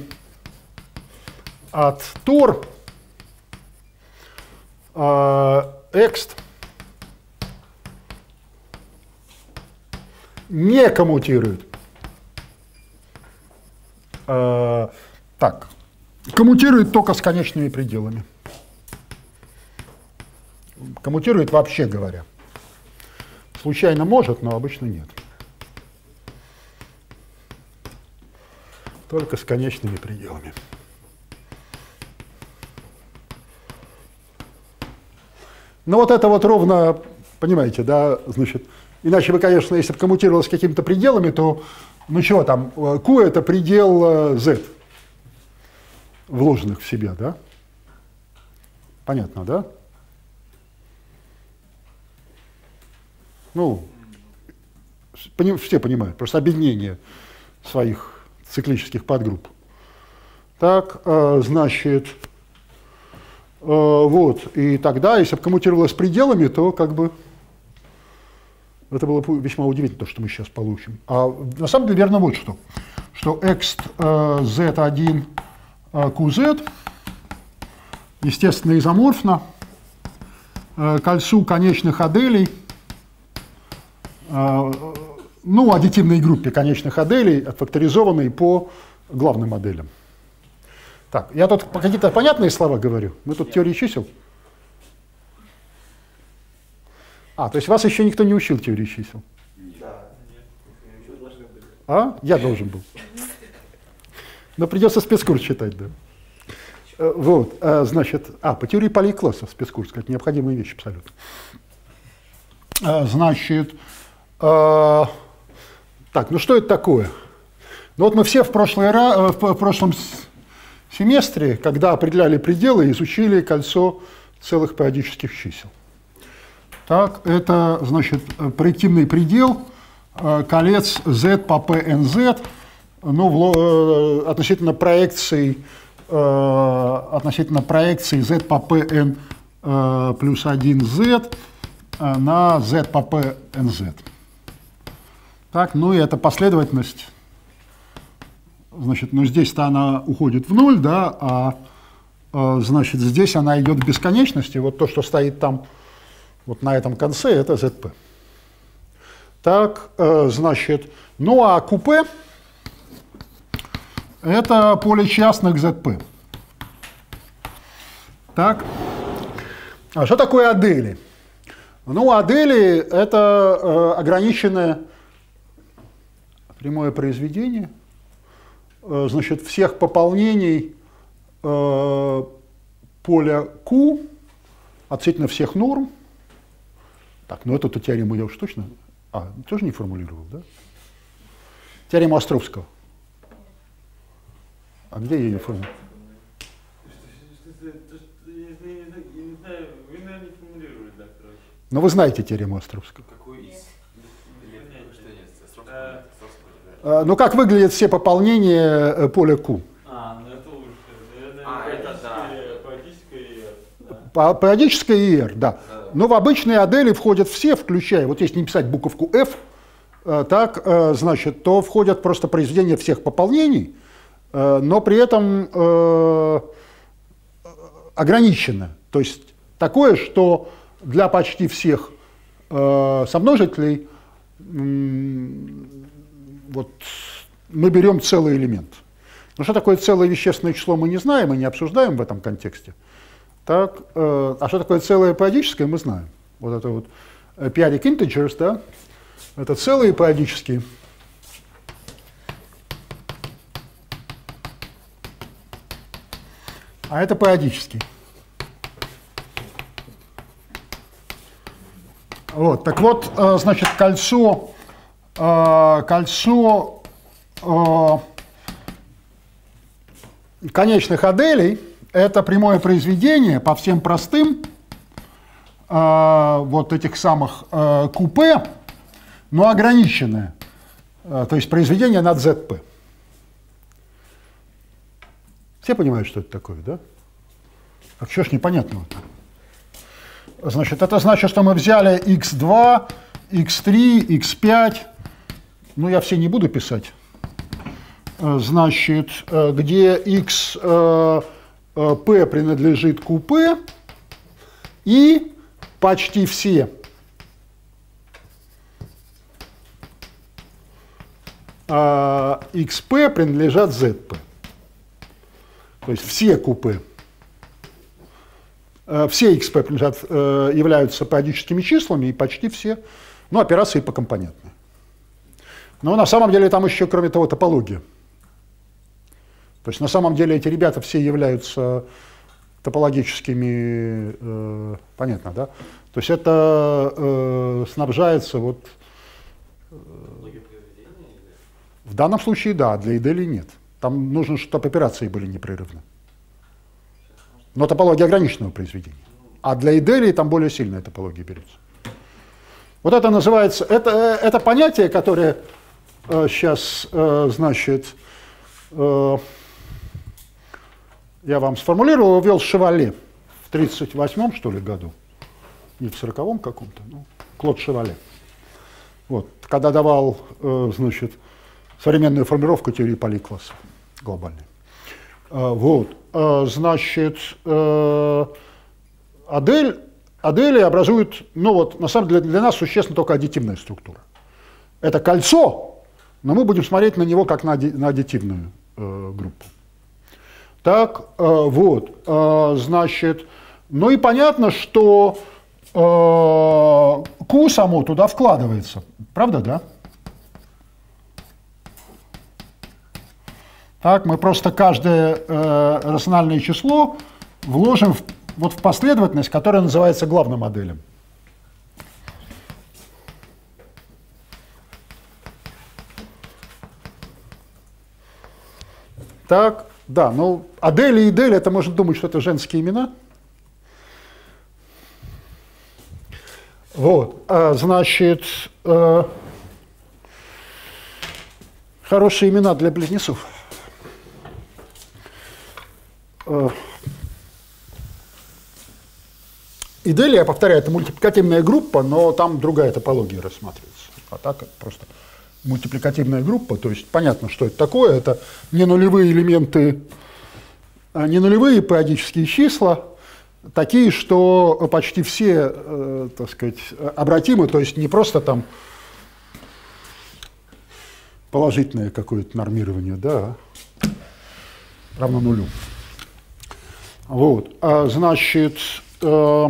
от Тор, экст не коммутирует. Э, так, коммутирует только с конечными пределами. Коммутирует вообще говоря. Случайно может, но обычно нет. Только с конечными пределами. Ну вот это вот ровно, понимаете, да, значит, иначе бы, конечно, если бы коммутировалось с какими-то пределами, то, ну чего там, Q это предел Z, вложенных в себя, да? Понятно, да? Ну, все понимают, просто объединение своих циклических подгрупп. Так, значит... Вот, и тогда, если бы коммутировалось с пределами, то как бы это было весьма удивительно, то, что мы сейчас получим. А на самом деле верно вот что, что экст зет один кью зет естественно изоморфно кольцу конечных аделей, ну, аддитивной группе конечных аделей, отфакторизованной по главным аделям. Так, я тут какие-то понятные слова говорю? Мы тут теории чисел? А, то есть вас еще никто не учил теории чисел? Да. А? Я должен был. Но придется спецкурс читать, да. Вот, значит, а, по теории полей классов спецкурс, как необходимая вещь абсолютно. Значит, так, ну что это такое? Ну вот мы все в, прошлый раз, в прошлом семестре, когда определяли пределы, изучили кольцо целых периодических чисел. Так, это, значит, проективный предел колец Z по P N Z, ну, относительно проекции, относительно проекции Z по P N плюс один Z на Z по P N Z. Так, ну и эта последовательность. Значит, ну здесь-то она уходит в ноль, да, а, а значит здесь она идет в бесконечности. Вот то, что стоит там, вот на этом конце, это зет пи. Так, э, значит, ну а кью пи это поле частных зет пи. Так, а что такое адели? Ну, адели это э, ограниченное прямое произведение. Значит, всех пополнений э, поля Q относительно всех норм. Так, ну эту теорему я уж точно а, тоже не формулировал, да? Теорему Островского. А где я ее формулировал? Но вы знаете теорему Островского. Какую из? Ну, как выглядят все пополнения поля Q? А, ну это лучше. Наверное, А, это да. Поэтическое и R. Да. Поэтическое и R, да. Да. Но в обычные адели входят все, включая, вот если не писать буковку F, так, значит, то входят просто произведения всех пополнений, но при этом ограничено. То есть такое, что для почти всех сомножителей вот мы берем целый элемент. Но что такое целое вещественное число, мы не знаем и не обсуждаем в этом контексте. Так, э, а что такое целое периодическое, мы знаем. вот это вот periodic integers, да, это целые периодические. А это периодический. Вот, так вот, значит, кольцо, кольцо конечных аделей – это прямое произведение по всем простым вот этих самых купе, но ограниченное, то есть произведение над зет-пэ. Все понимают, что это такое, да? А что ж непонятного-то? Значит, это значит, что мы взяли икс два, икс три, икс пять, ну, я все не буду писать, значит, где x, p принадлежит qp, и почти все xp принадлежат zp. То есть все qp, все xp принадлежат, являются периодическими числами, и почти все, ну, операции покомпонентные. Но на самом деле там еще, кроме того, топология. То есть на самом деле эти ребята все являются топологическими, э, понятно, да? То есть это э, снабжается вот... Э, в данном случае да, для иделей нет. Там нужно, чтобы операции были непрерывны. Но топология ограниченного произведения. А для иделей там более сильная топология берется. Вот это называется, это, это понятие, которое э, сейчас, э, значит, э, я вам сформулировал, ввел Шевале в тридцать восьмом, что ли, году, не в сороковом каком-то, ну, Клод Шевале. Вот, когда давал, э, значит, современную формулировку теории поликласса глобальной. Э, вот, э, значит, э, Адель, Адели образуют, ну вот, на самом деле для нас существенно только аддитивная структура. Это кольцо, но мы будем смотреть на него как на, на аддитивную э, группу. Так, э, вот, э, значит, ну и понятно, что э, Q само туда вкладывается, правда, да? Так, мы просто каждое э, рациональное число вложим в, вот в последовательность, которая называется главной моделью. Так, да, ну, Адель и Идель, это можно думать, что это женские имена. Вот, а, значит, э, хорошие имена для близнецов. Э, Идель, я повторяю, это мультипликативная группа, но там другая топология рассматривается. А так это просто мультипликативная группа, то есть понятно, что это такое. Это не нулевые элементы, не нулевые периодические числа, такие, что почти все, э, так сказать, обратимы, то есть не просто там положительное какое-то нормирование, да, равно нулю. Вот, а, значит, э,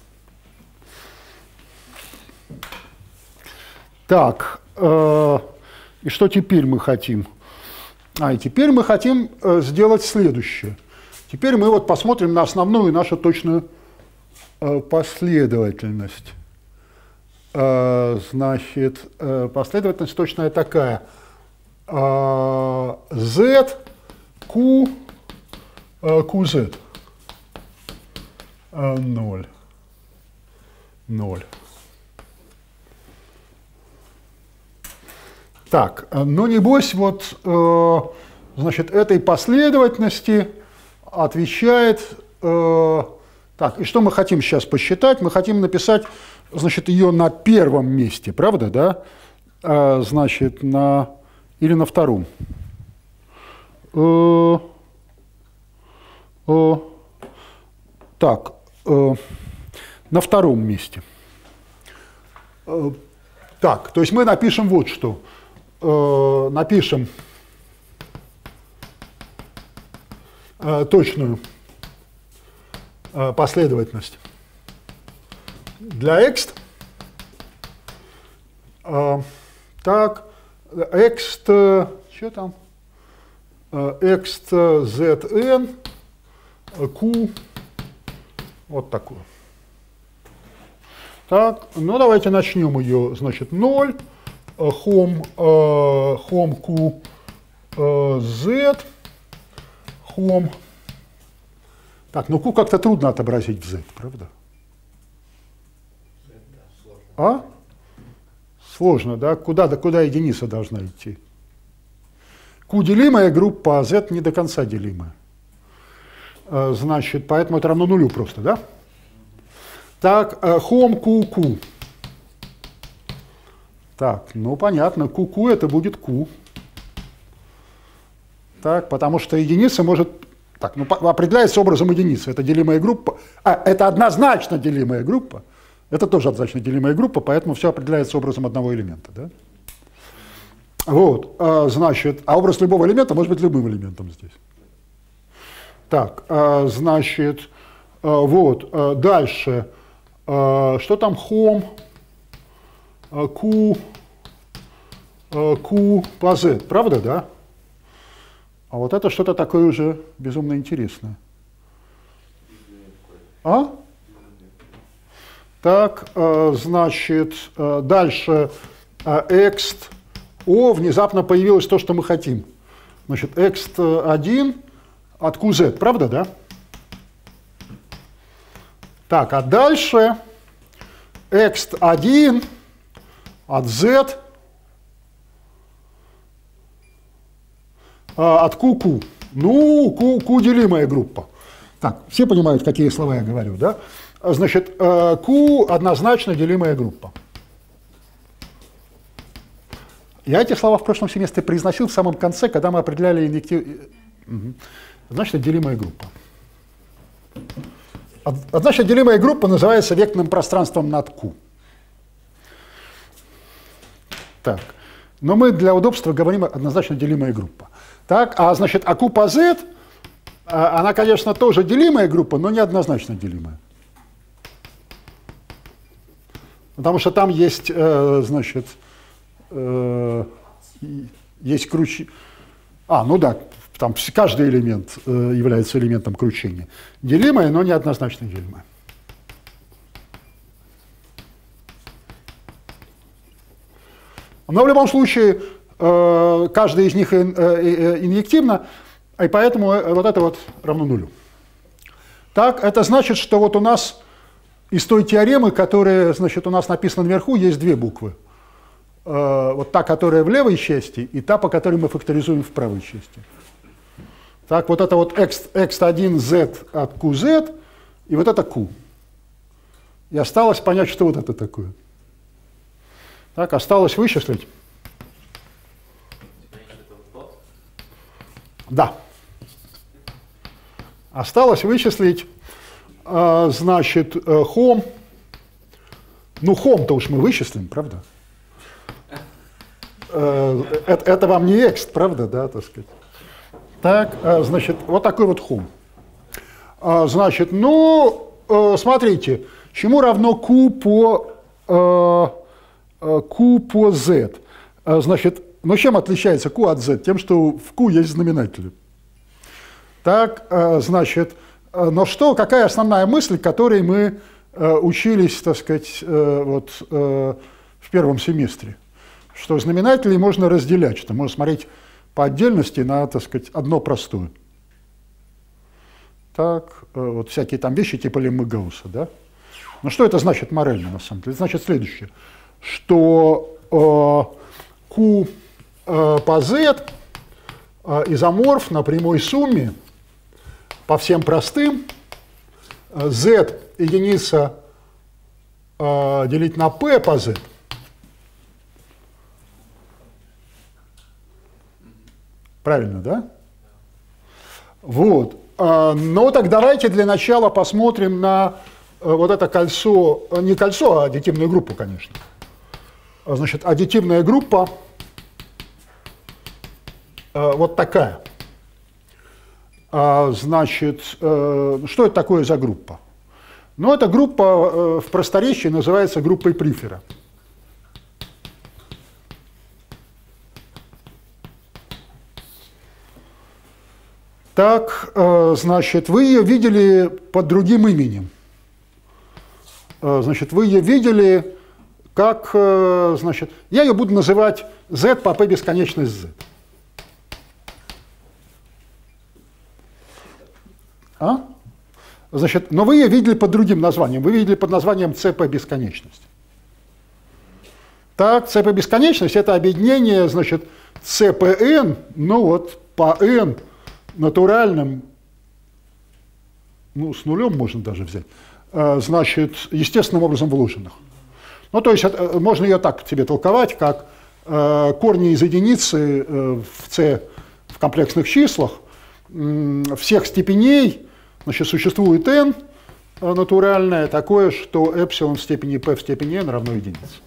так, э, и что теперь мы хотим? А, и теперь мы хотим э, сделать следующее. Теперь мы вот посмотрим на основную нашу точную э, последовательность. Э, значит, э, последовательность точная такая. Э, Z, Q, э, кью зет. Э, ноль. ноль. Так, ну небось вот, э, значит, этой последовательности отвечает, э, так, и что мы хотим сейчас посчитать? Мы хотим написать, значит, ее на первом месте, правда, да? Э, значит, на, или на втором. Э, э, так, э, на втором месте. Э, так, то есть мы напишем вот что. Э, напишем э, точную э, последовательность для X. Э, так, X, что там? X, Zn, Q, вот такое. Так, ну давайте начнем ее, значит, ноль, хом, хом Q, Z, хом. Так, ну Q как-то трудно отобразить в Z, правда? А? Сложно, да? Куда, да куда единица должна идти? Q делимая группа, а Z не до конца делимая. Значит, поэтому это равно нулю просто, да? Так, хом Q, Q. Так, ну понятно, Q, Q это будет Q. Так, потому что единица может... Так, ну определяется образом единицы. Это делимая группа. А, это однозначно делимая группа. Это тоже однозначно делимая группа, поэтому все определяется образом одного элемента, да? Вот, а, значит, а образ любого элемента может быть любым элементом здесь. Так, а, значит, а, вот, а, дальше, а, что там хом, а, Q, а, Q по Z, правда, да? А вот это что-то такое уже безумно интересное. А? Так, а, значит, а, дальше а, X, О, внезапно появилось то, что мы хотим. Значит, X один от Q Z, правда, да? Так, а дальше X один от Z от Q, Q. Ну, Q, Q делимая группа. Так, все понимают, какие слова я говорю, да? Значит, Q однозначно делимая группа. Я эти слова в прошлом семестре произносил в самом конце, когда мы определяли инъектив... Угу. Значит, делимая группа. Значит, делимая группа называется векторным пространством над Q. Так. Но мы для удобства говорим однозначно делимая группа. Так, а значит, а Q по Z, она, конечно, тоже делимая группа, но не однозначно делимая. Потому что там есть, значит, есть кручение. А, ну да, там каждый элемент является элементом кручения. Делимое, но не однозначно делимое. Но в любом случае, каждый из них инъективно, и поэтому вот это вот равно нулю. Так, это значит, что вот у нас из той теоремы, которая, значит, у нас написана наверху, есть две буквы. Вот та, которая в левой части, и та, по которой мы факторизуем в правой части. Так, вот это вот x, x один z от qz, и вот это q. И осталось понять, что вот это такое. Так, осталось вычислить. Да. Осталось вычислить, значит, хом. Ну, хом-то уж мы вычислим, правда? Это, это вам не экст, правда, да, так сказать. Так, значит, вот такой вот хом. Значит, ну, смотрите, чему равно q по, q по z? Значит, ну чем отличается q от z? Тем, что в q есть знаменатели. Так, значит, но что, какая основная мысль, которой мы учились, так сказать, вот в первом семестре? Что знаменатели можно разделять, что можно смотреть по отдельности на, так сказать, одно простое. Так, вот всякие там вещи типа леммы Гаусса, да? Но что это значит морально, на самом деле? Это значит следующее, что э, Q э, по Z э, изоморф на прямой сумме по всем простым, э, Z единица э, делить на P по Z. Правильно, да? Вот. Ну так давайте для начала посмотрим на вот это кольцо, не кольцо, а аддитивную группу, конечно. Значит, аддитивная группа вот такая. Значит, что это такое за группа? Но эта группа в просторечии называется группой Прифера. Так, значит, вы ее видели под другим именем. Значит, вы ее видели как, значит, я ее буду называть z по p бесконечность z. А? Значит, но вы ее видели под другим названием. Вы видели под названием cp бесконечность. Так, cp бесконечность — это объединение, значит, cpn, ну вот по n натуральным, ну, с нулем можно даже взять, значит, естественным образом вложенных. Ну, то есть это, можно ее так себе толковать, как э, корни из единицы э, в c в комплексных числах э, всех степеней, значит, существует n э, натуральное такое, что эпсилон в степени p в степени n равно единице.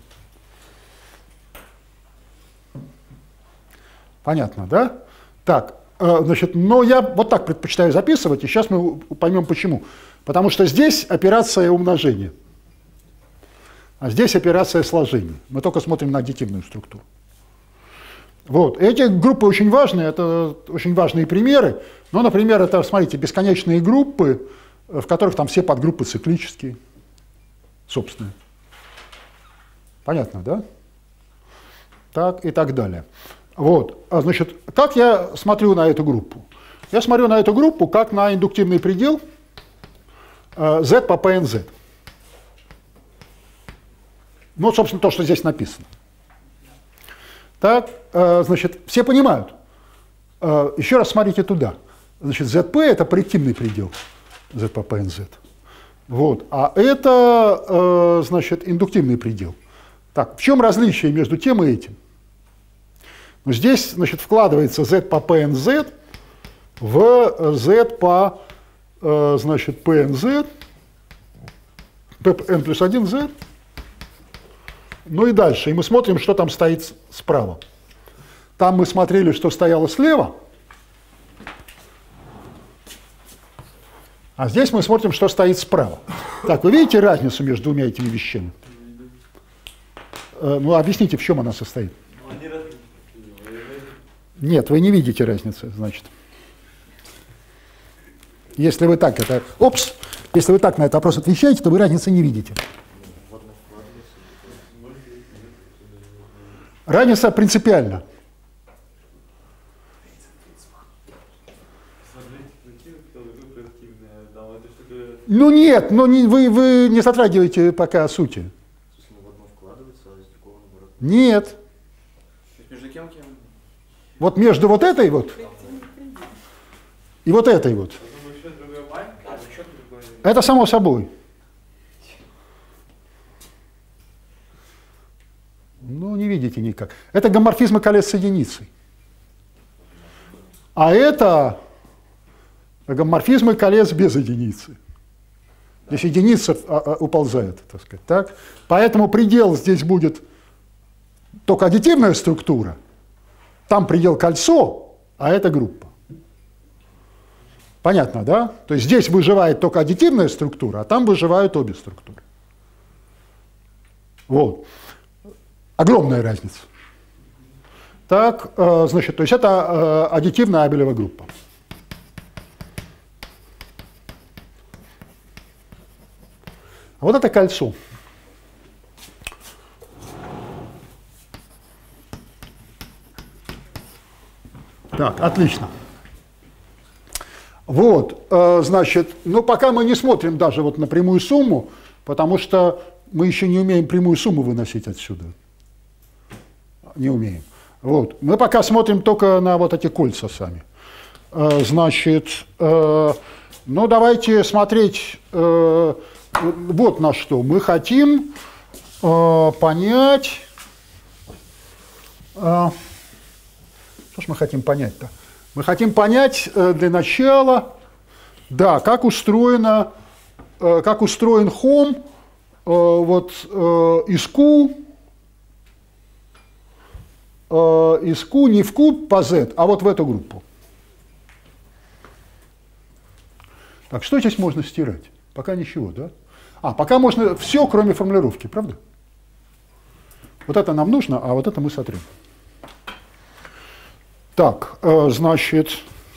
Понятно, да? Так, э, значит, но я вот так предпочитаю записывать, и сейчас мы поймем почему. Потому что здесь операция умножения. А здесь операция сложения. Мы только смотрим на аддитивную структуру. Вот. Эти группы очень важные, это очень важные примеры. Ну, например, это, смотрите, бесконечные группы, в которых там все подгруппы циклические, собственные. Понятно, да? Так и так далее. Вот. А, значит, как я смотрю на эту группу? Я смотрю на эту группу как на индуктивный предел э, z по p n z. Ну, собственно, то, что здесь написано. Так, э, значит, все понимают. Э, еще раз смотрите туда. Значит, zp — это проективный предел z по p n z. Вот. А это, э, значит, индуктивный предел. Так, в чем различие между тем и этим? Ну, здесь, значит, вкладывается z по p n z в z по, э, значит, p n z, n плюс один z. Ну и дальше. И мы смотрим, что там стоит справа. Там мы смотрели, что стояло слева. А здесь мы смотрим, что стоит справа. Так, вы видите разницу между двумя этими вещами? Э, ну, объясните, в чем она состоит. Нет, вы не видите разницы, значит. Если вы так это... Опс! Если вы так на этот вопрос отвечаете, то вы разницы не видите. Разница принципиальна. Ну нет, ну не, вы, вы не затрагиваете пока сути. Нет. Между кем кем? Вот между вот этой вот и вот этой вот. Это само собой. Ну, не видите никак. Это гоморфизмы колец с единицей. А это гоморфизмы колец без единицы. Здесь единица уползает, так сказать. Так? Поэтому предел здесь будет только аддитивная структура. Там предел кольцо, а это группа. Понятно, да? То есть здесь выживает только аддитивная структура, а там выживают обе структуры. Вот. Огромная разница. Так, э, значит, то есть это э, аддитивная Абелева группа. А вот это кольцо. Так, отлично. Вот, э, значит, ну пока мы не смотрим даже вот на прямую сумму, потому что мы еще не умеем прямую сумму выносить отсюда. Не умеем. Вот. Мы пока смотрим только на вот эти кольца сами. Э, значит, э, ну давайте смотреть э, вот на что. Мы хотим э, понять... Э, что ж мы хотим понять-то? Мы хотим понять э, для начала, да, как устроено, э, как устроен хом э, вот э, из Q, из Q не в Q по Z, а вот в эту группу. Так, что здесь можно стирать? Пока ничего, да? А, пока можно все, кроме формулировки, правда? Вот это нам нужно, а вот это мы сотрем. Так, э, значит...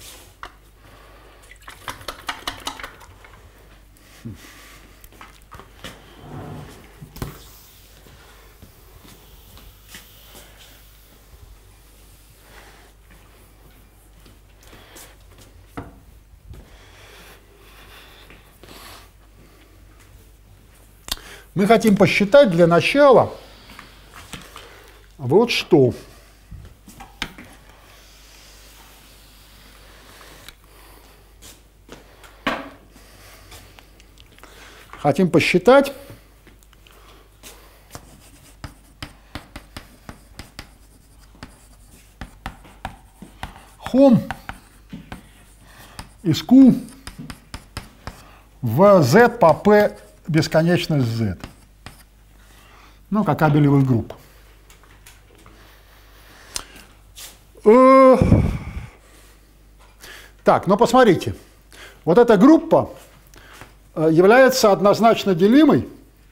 Мы хотим посчитать для начала вот что. Хотим посчитать хом из Q в Z по P бесконечность Z. Ну, как абелевых групп. Так, ну посмотрите. Вот эта группа является однозначно делимой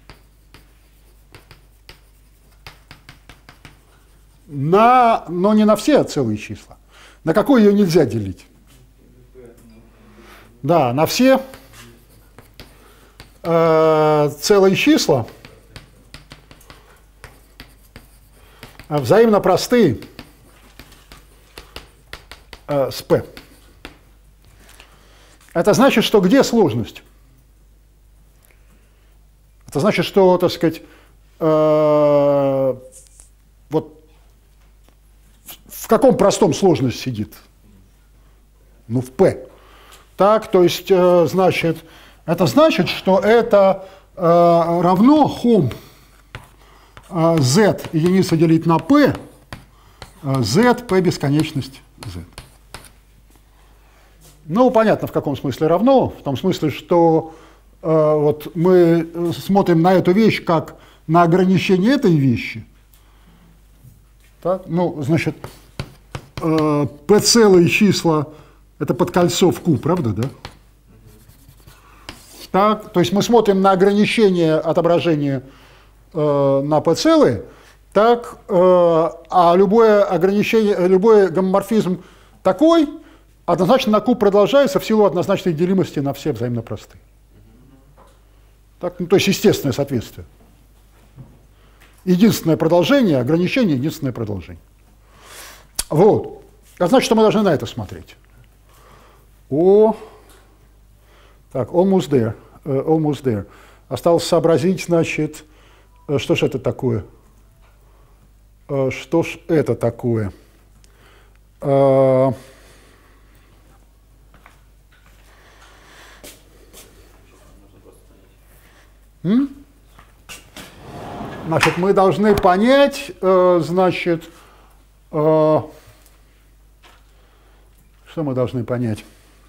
на, но не на все целые числа. На какое ее нельзя делить? Да, на все э, целые числа, взаимно простые э, с P. Это значит, что где сложность? Это значит, что, так сказать, э, вот в, в каком простом сложность сидит? Ну, в P. Так, то есть, э, значит, это значит, что это э, равно хом э, z единица делить на P, э, z, P бесконечность z. Ну, понятно, в каком смысле равно. В том смысле, что э, вот мы смотрим на эту вещь как на ограничение этой вещи. Так? Ну, значит, э, P целые числа — это под кольцо в Q, правда, да? Так, то есть мы смотрим на ограничение отображения э, на P целые, так, э, а любое ограничение, любой гомоморфизм такой однозначно на Q продолжается в силу однозначной делимости на все взаимно простые. Так, ну, то есть естественное соответствие. Единственное продолжение, ограничение, единственное продолжение. Вот. А значит, что мы должны на это смотреть. О, так, almost there, uh, almost there. Осталось сообразить, значит, что ж это такое? Uh, что ж это такое? Uh, м? Значит, мы должны понять, uh, значит, uh, что мы должны понять?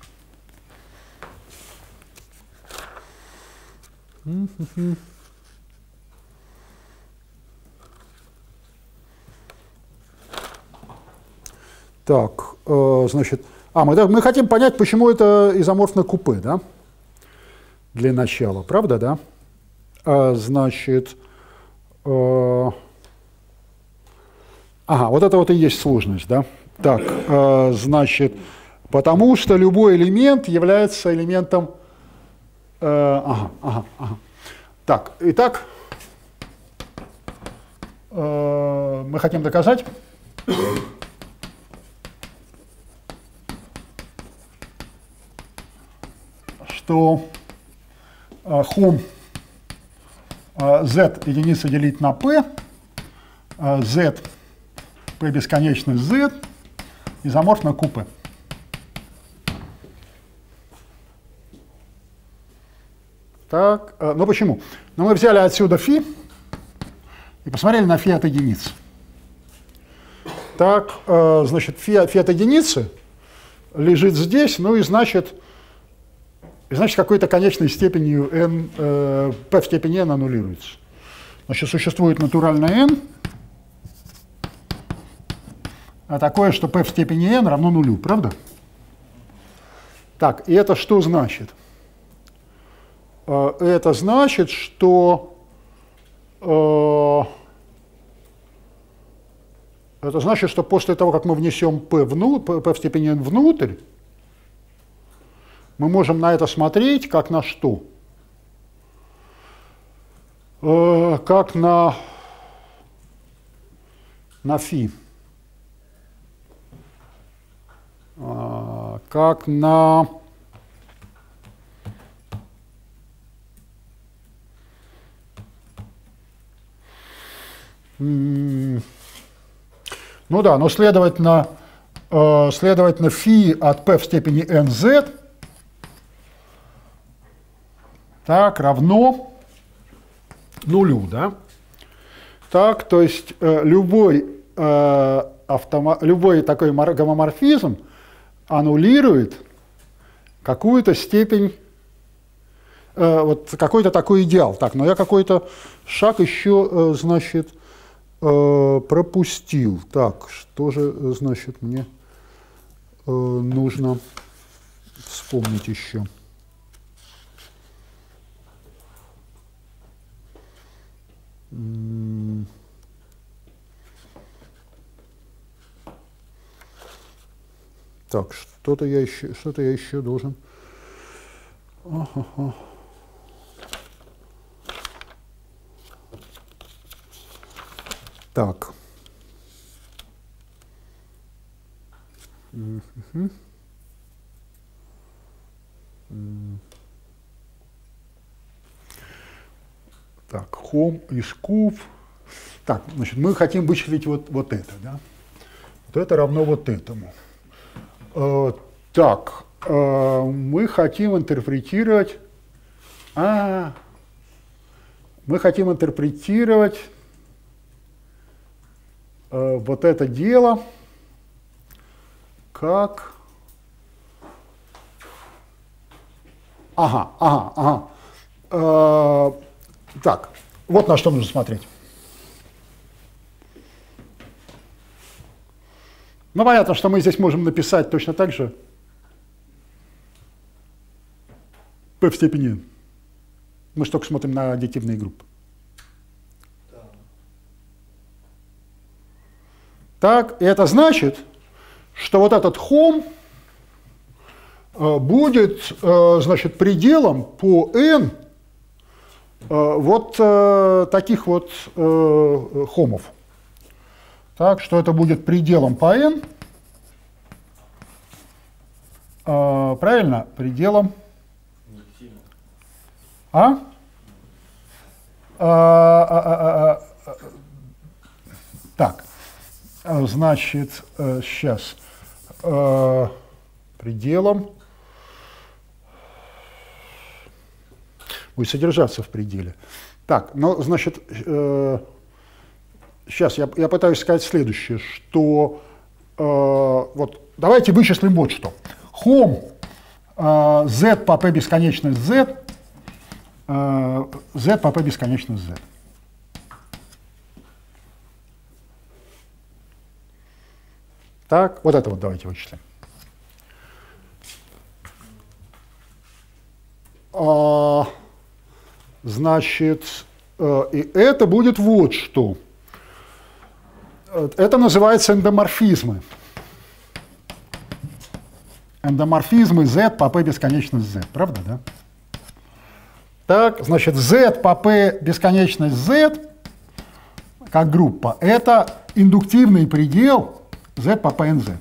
Так, э, значит, а мы, мы хотим понять, почему это изоморфно купе, да? Для начала, правда, да? А, значит, э, ага, вот это вот и есть сложность, да? Так, э, значит, потому что любой элемент является элементом. Э, ага, ага, ага. Так, итак, э, мы хотим доказать, что э, хом э, z единица делить на p, э, z, p бесконечность z, изоморфно купе. Так, ну почему? Ну, мы взяли отсюда φ и посмотрели на φ от единицы. Так, значит, φ, φ от единицы лежит здесь, ну и значит, и значит какой-то конечной степенью n, э, p в степени n аннулируется. Значит, существует натуральное n, а такое, что p в степени n равно нулю, правда? Так, и это что значит? это значит, что это значит, что после того, как мы внесем p, вну, p, p в степени n внутрь, мы можем на это смотреть как на что? Как на, на φ. Как на ну да, но следовательно, э, следовательно φ от p в степени nz так равно нулю, да? Так, то есть э, любой, э, автома, любой такой гомоморфизм аннулирует какую-то степень, э, вот какой-то такой идеал. Так, но я какой-то шаг еще, э, значит, э, пропустил. Так, что же, значит, мне э, нужно вспомнить еще? Так, что-то я еще, что-то я еще должен. Ага. Так. Угу. Так, хом из куб. Так, значит, мы хотим вычислить вот, вот это, да? Вот это равно вот этому. Э, так, э, мы хотим интерпретировать... А, мы хотим интерпретировать э, вот это дело как... Ага, ага, ага. Э, так, вот на что нужно смотреть. Ну, понятно, что мы здесь можем написать точно так же p в степени n. Мы же только смотрим на аддитивные группы. Да. Так, и это значит, что вот этот хом э, будет, э, значит, пределом по n э, вот э, таких вот э, хомов. Так, что это будет пределом по n, э, правильно, пределом, а? А, а, а, а, так, значит, сейчас, пределом, будет содержаться в пределе. Так, ну, значит, сейчас я, я пытаюсь сказать следующее, что э, вот давайте вычислим вот что. Хом э, z по p бесконечность z, э, z по p бесконечность z. Так, вот это вот давайте вычислим. А, значит, э, и это будет вот что. Это называется эндоморфизмы. Эндоморфизмы z по p бесконечность z. Правда, да? Так, значит, z по p бесконечность z, как группа, это индуктивный предел z по p nz.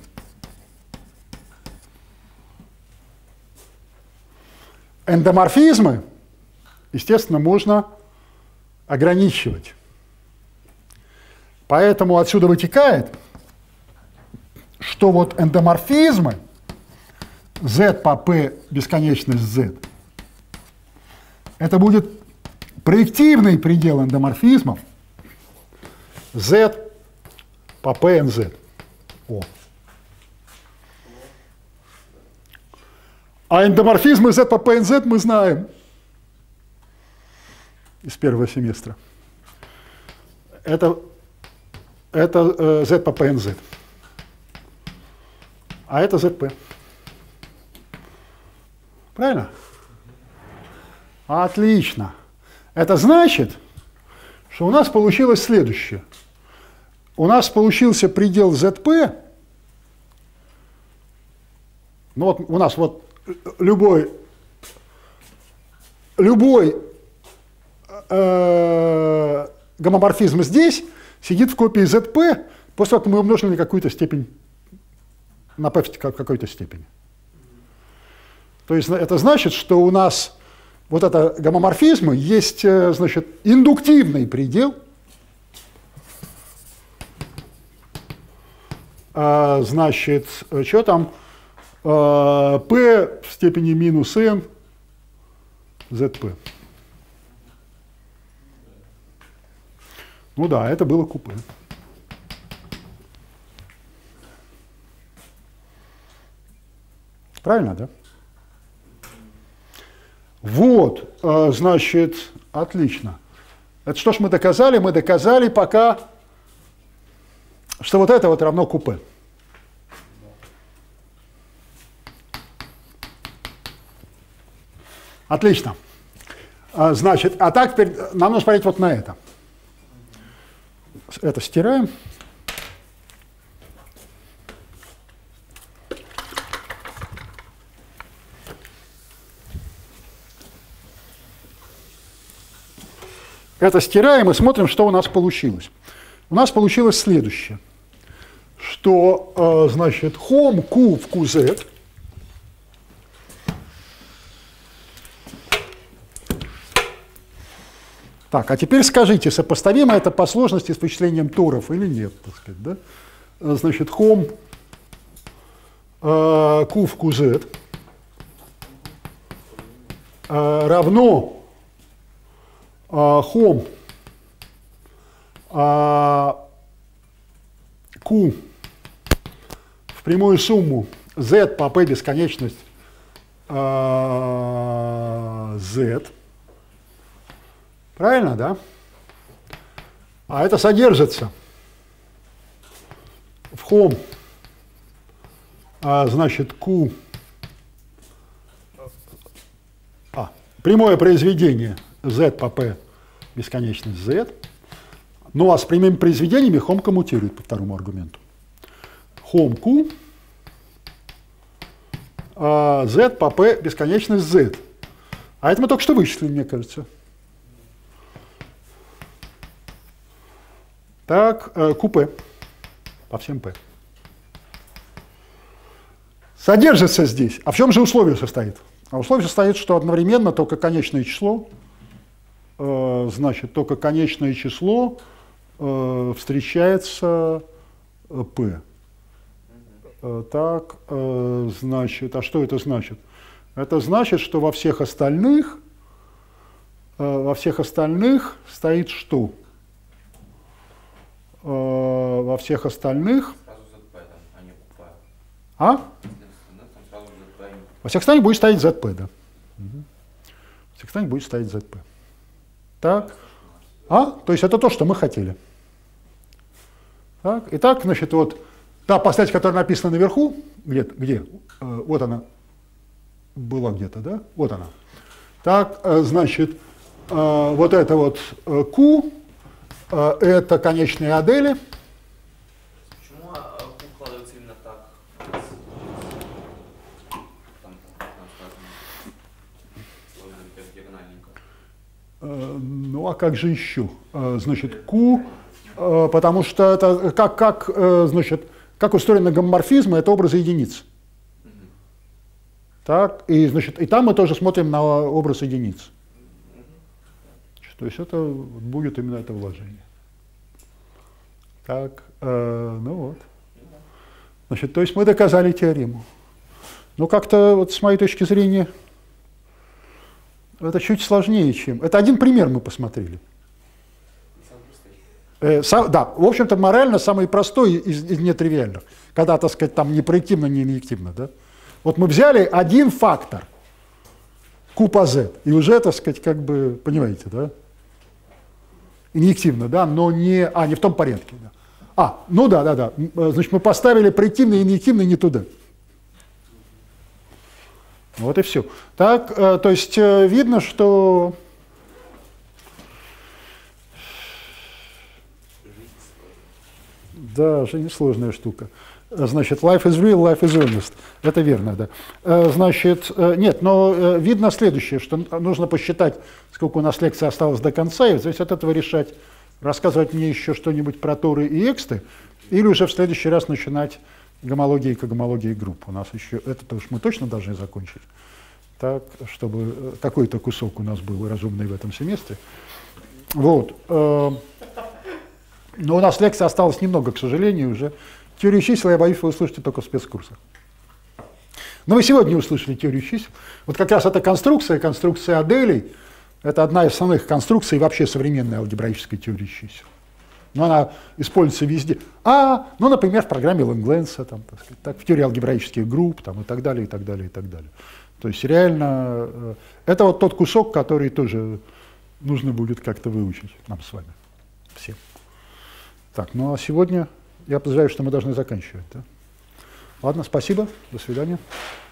Эндоморфизмы, естественно, можно ограничивать. Поэтому отсюда вытекает, что вот эндоморфизмы z по p бесконечность z, это будет проективный предел эндоморфизмов z по p nz. О. А эндоморфизмы z по p nz мы знаем из первого семестра. Это Это э, z по p nz. А это zp. Правильно? Отлично. Это значит, что у нас получилось следующее. У нас получился предел zp. Ну вот у нас вот любой, любой э, гомоморфизм здесь сидит в копии zp, после того, как мы умножили на какую-то степень, на p в какой-то степени. То есть это значит, что у нас вот это гомоморфизмы есть, значит, индуктивный предел, а, значит, что там, а, p в степени минус n zp. Ну да, это было купе. Правильно, да? Вот, значит, отлично. Это что ж мы доказали? Мы доказали пока, что вот это вот равно купе. Отлично. Значит, а так теперь нам нужно смотреть вот на это. Это стираем. Это стираем и смотрим, что у нас получилось. У нас получилось следующее, что, э, значит, хом Q в кью зет Так, а теперь скажите, сопоставимо это по сложности с вычислением торов или нет, так сказать, да? Значит, хом э, Q в кью зет э, равно хом Q в прямую сумму z по p бесконечность z. Правильно, да? А это содержится в хом, значит, Q, а, прямое произведение z по p бесконечность z. Ну а с прямыми произведениями хом коммутирует по второму аргументу. Хом Q а, z по p бесконечность z. А это мы только что вычислили, мне кажется. Так, qp по всем p. Содержится здесь. А в чем же условие состоит? А условие состоит, что одновременно только конечное число, э, значит, только конечное число э, встречается э, p. Э, так, э, значит, а что это значит? Это значит, что во всех остальных, э, во всех остальных стоит что? Э, во всех остальных... Сразу zp там, а не qp. А? Во всех остальных будет стоять zp, да. Угу. Во всех остальных будет стоять zp. Так. А? То есть это то, что мы хотели. Так. Итак, значит, вот та последовательность, которая написана наверху, где, где? Э, вот она была где-то, да? Вот она. Так, э, значит, э, вот это вот э, Q, э, это конечные адели. Почему Q укладывается именно так? Там, там сказано, диагональненько. Э, ну, а как же еще? Э, значит, Q, э, потому что это как, как, э, значит, как устроены гомоморфизмы, это образы единиц. Так, и, значит, и там мы тоже смотрим на образ единиц. То есть это будет именно это вложение. Так, э, ну вот. Значит, то есть мы доказали теорему. Ну, как-то вот с моей точки зрения это чуть сложнее, чем... Это один пример мы посмотрели. Э, сам, да, в общем-то, морально самый простой из, из нетривиальных. Когда, так сказать, там не проективно, не инъективно, да? Вот мы взяли один фактор, Q по Z, и уже, так сказать, как бы, понимаете, да? Инъективно, да, но не, а, не в том порядке. Да. А, ну да, да, да, значит, мы поставили проективно и инъективно не туда. Вот и все. Так, э, то есть э, видно, что да, жизнь сложная штука. Значит, life is real, life is earnest. Это верно, да. Э, значит, э, нет, но э, видно следующее, что нужно посчитать, сколько у нас лекций осталось до конца, и здесь от этого решать, рассказывать мне еще что-нибудь про торы и эксты, или уже в следующий раз начинать гомологии и когомологии групп. У нас еще это уж мы точно должны закончить, так, чтобы какой-то кусок у нас был разумный в этом семестре. Вот. Но у нас лекций осталось немного, к сожалению, уже. Теорию чисел, я боюсь, вы услышите только в спецкурсах. Но вы сегодня услышали теорию чисел. Вот как раз эта конструкция, конструкция Аделей, это одна из основных конструкций вообще современной алгебраической теории чисел. Но она используется везде. А, ну, например, в программе Лангленса, там, так сказать, так, в теории алгебраических групп там, и так далее, и так далее, и так далее. То есть реально это вот тот кусок, который тоже нужно будет как-то выучить нам с вами всем. Так, ну а сегодня я подозреваю, что мы должны заканчивать. Да? Ладно, спасибо, до свидания.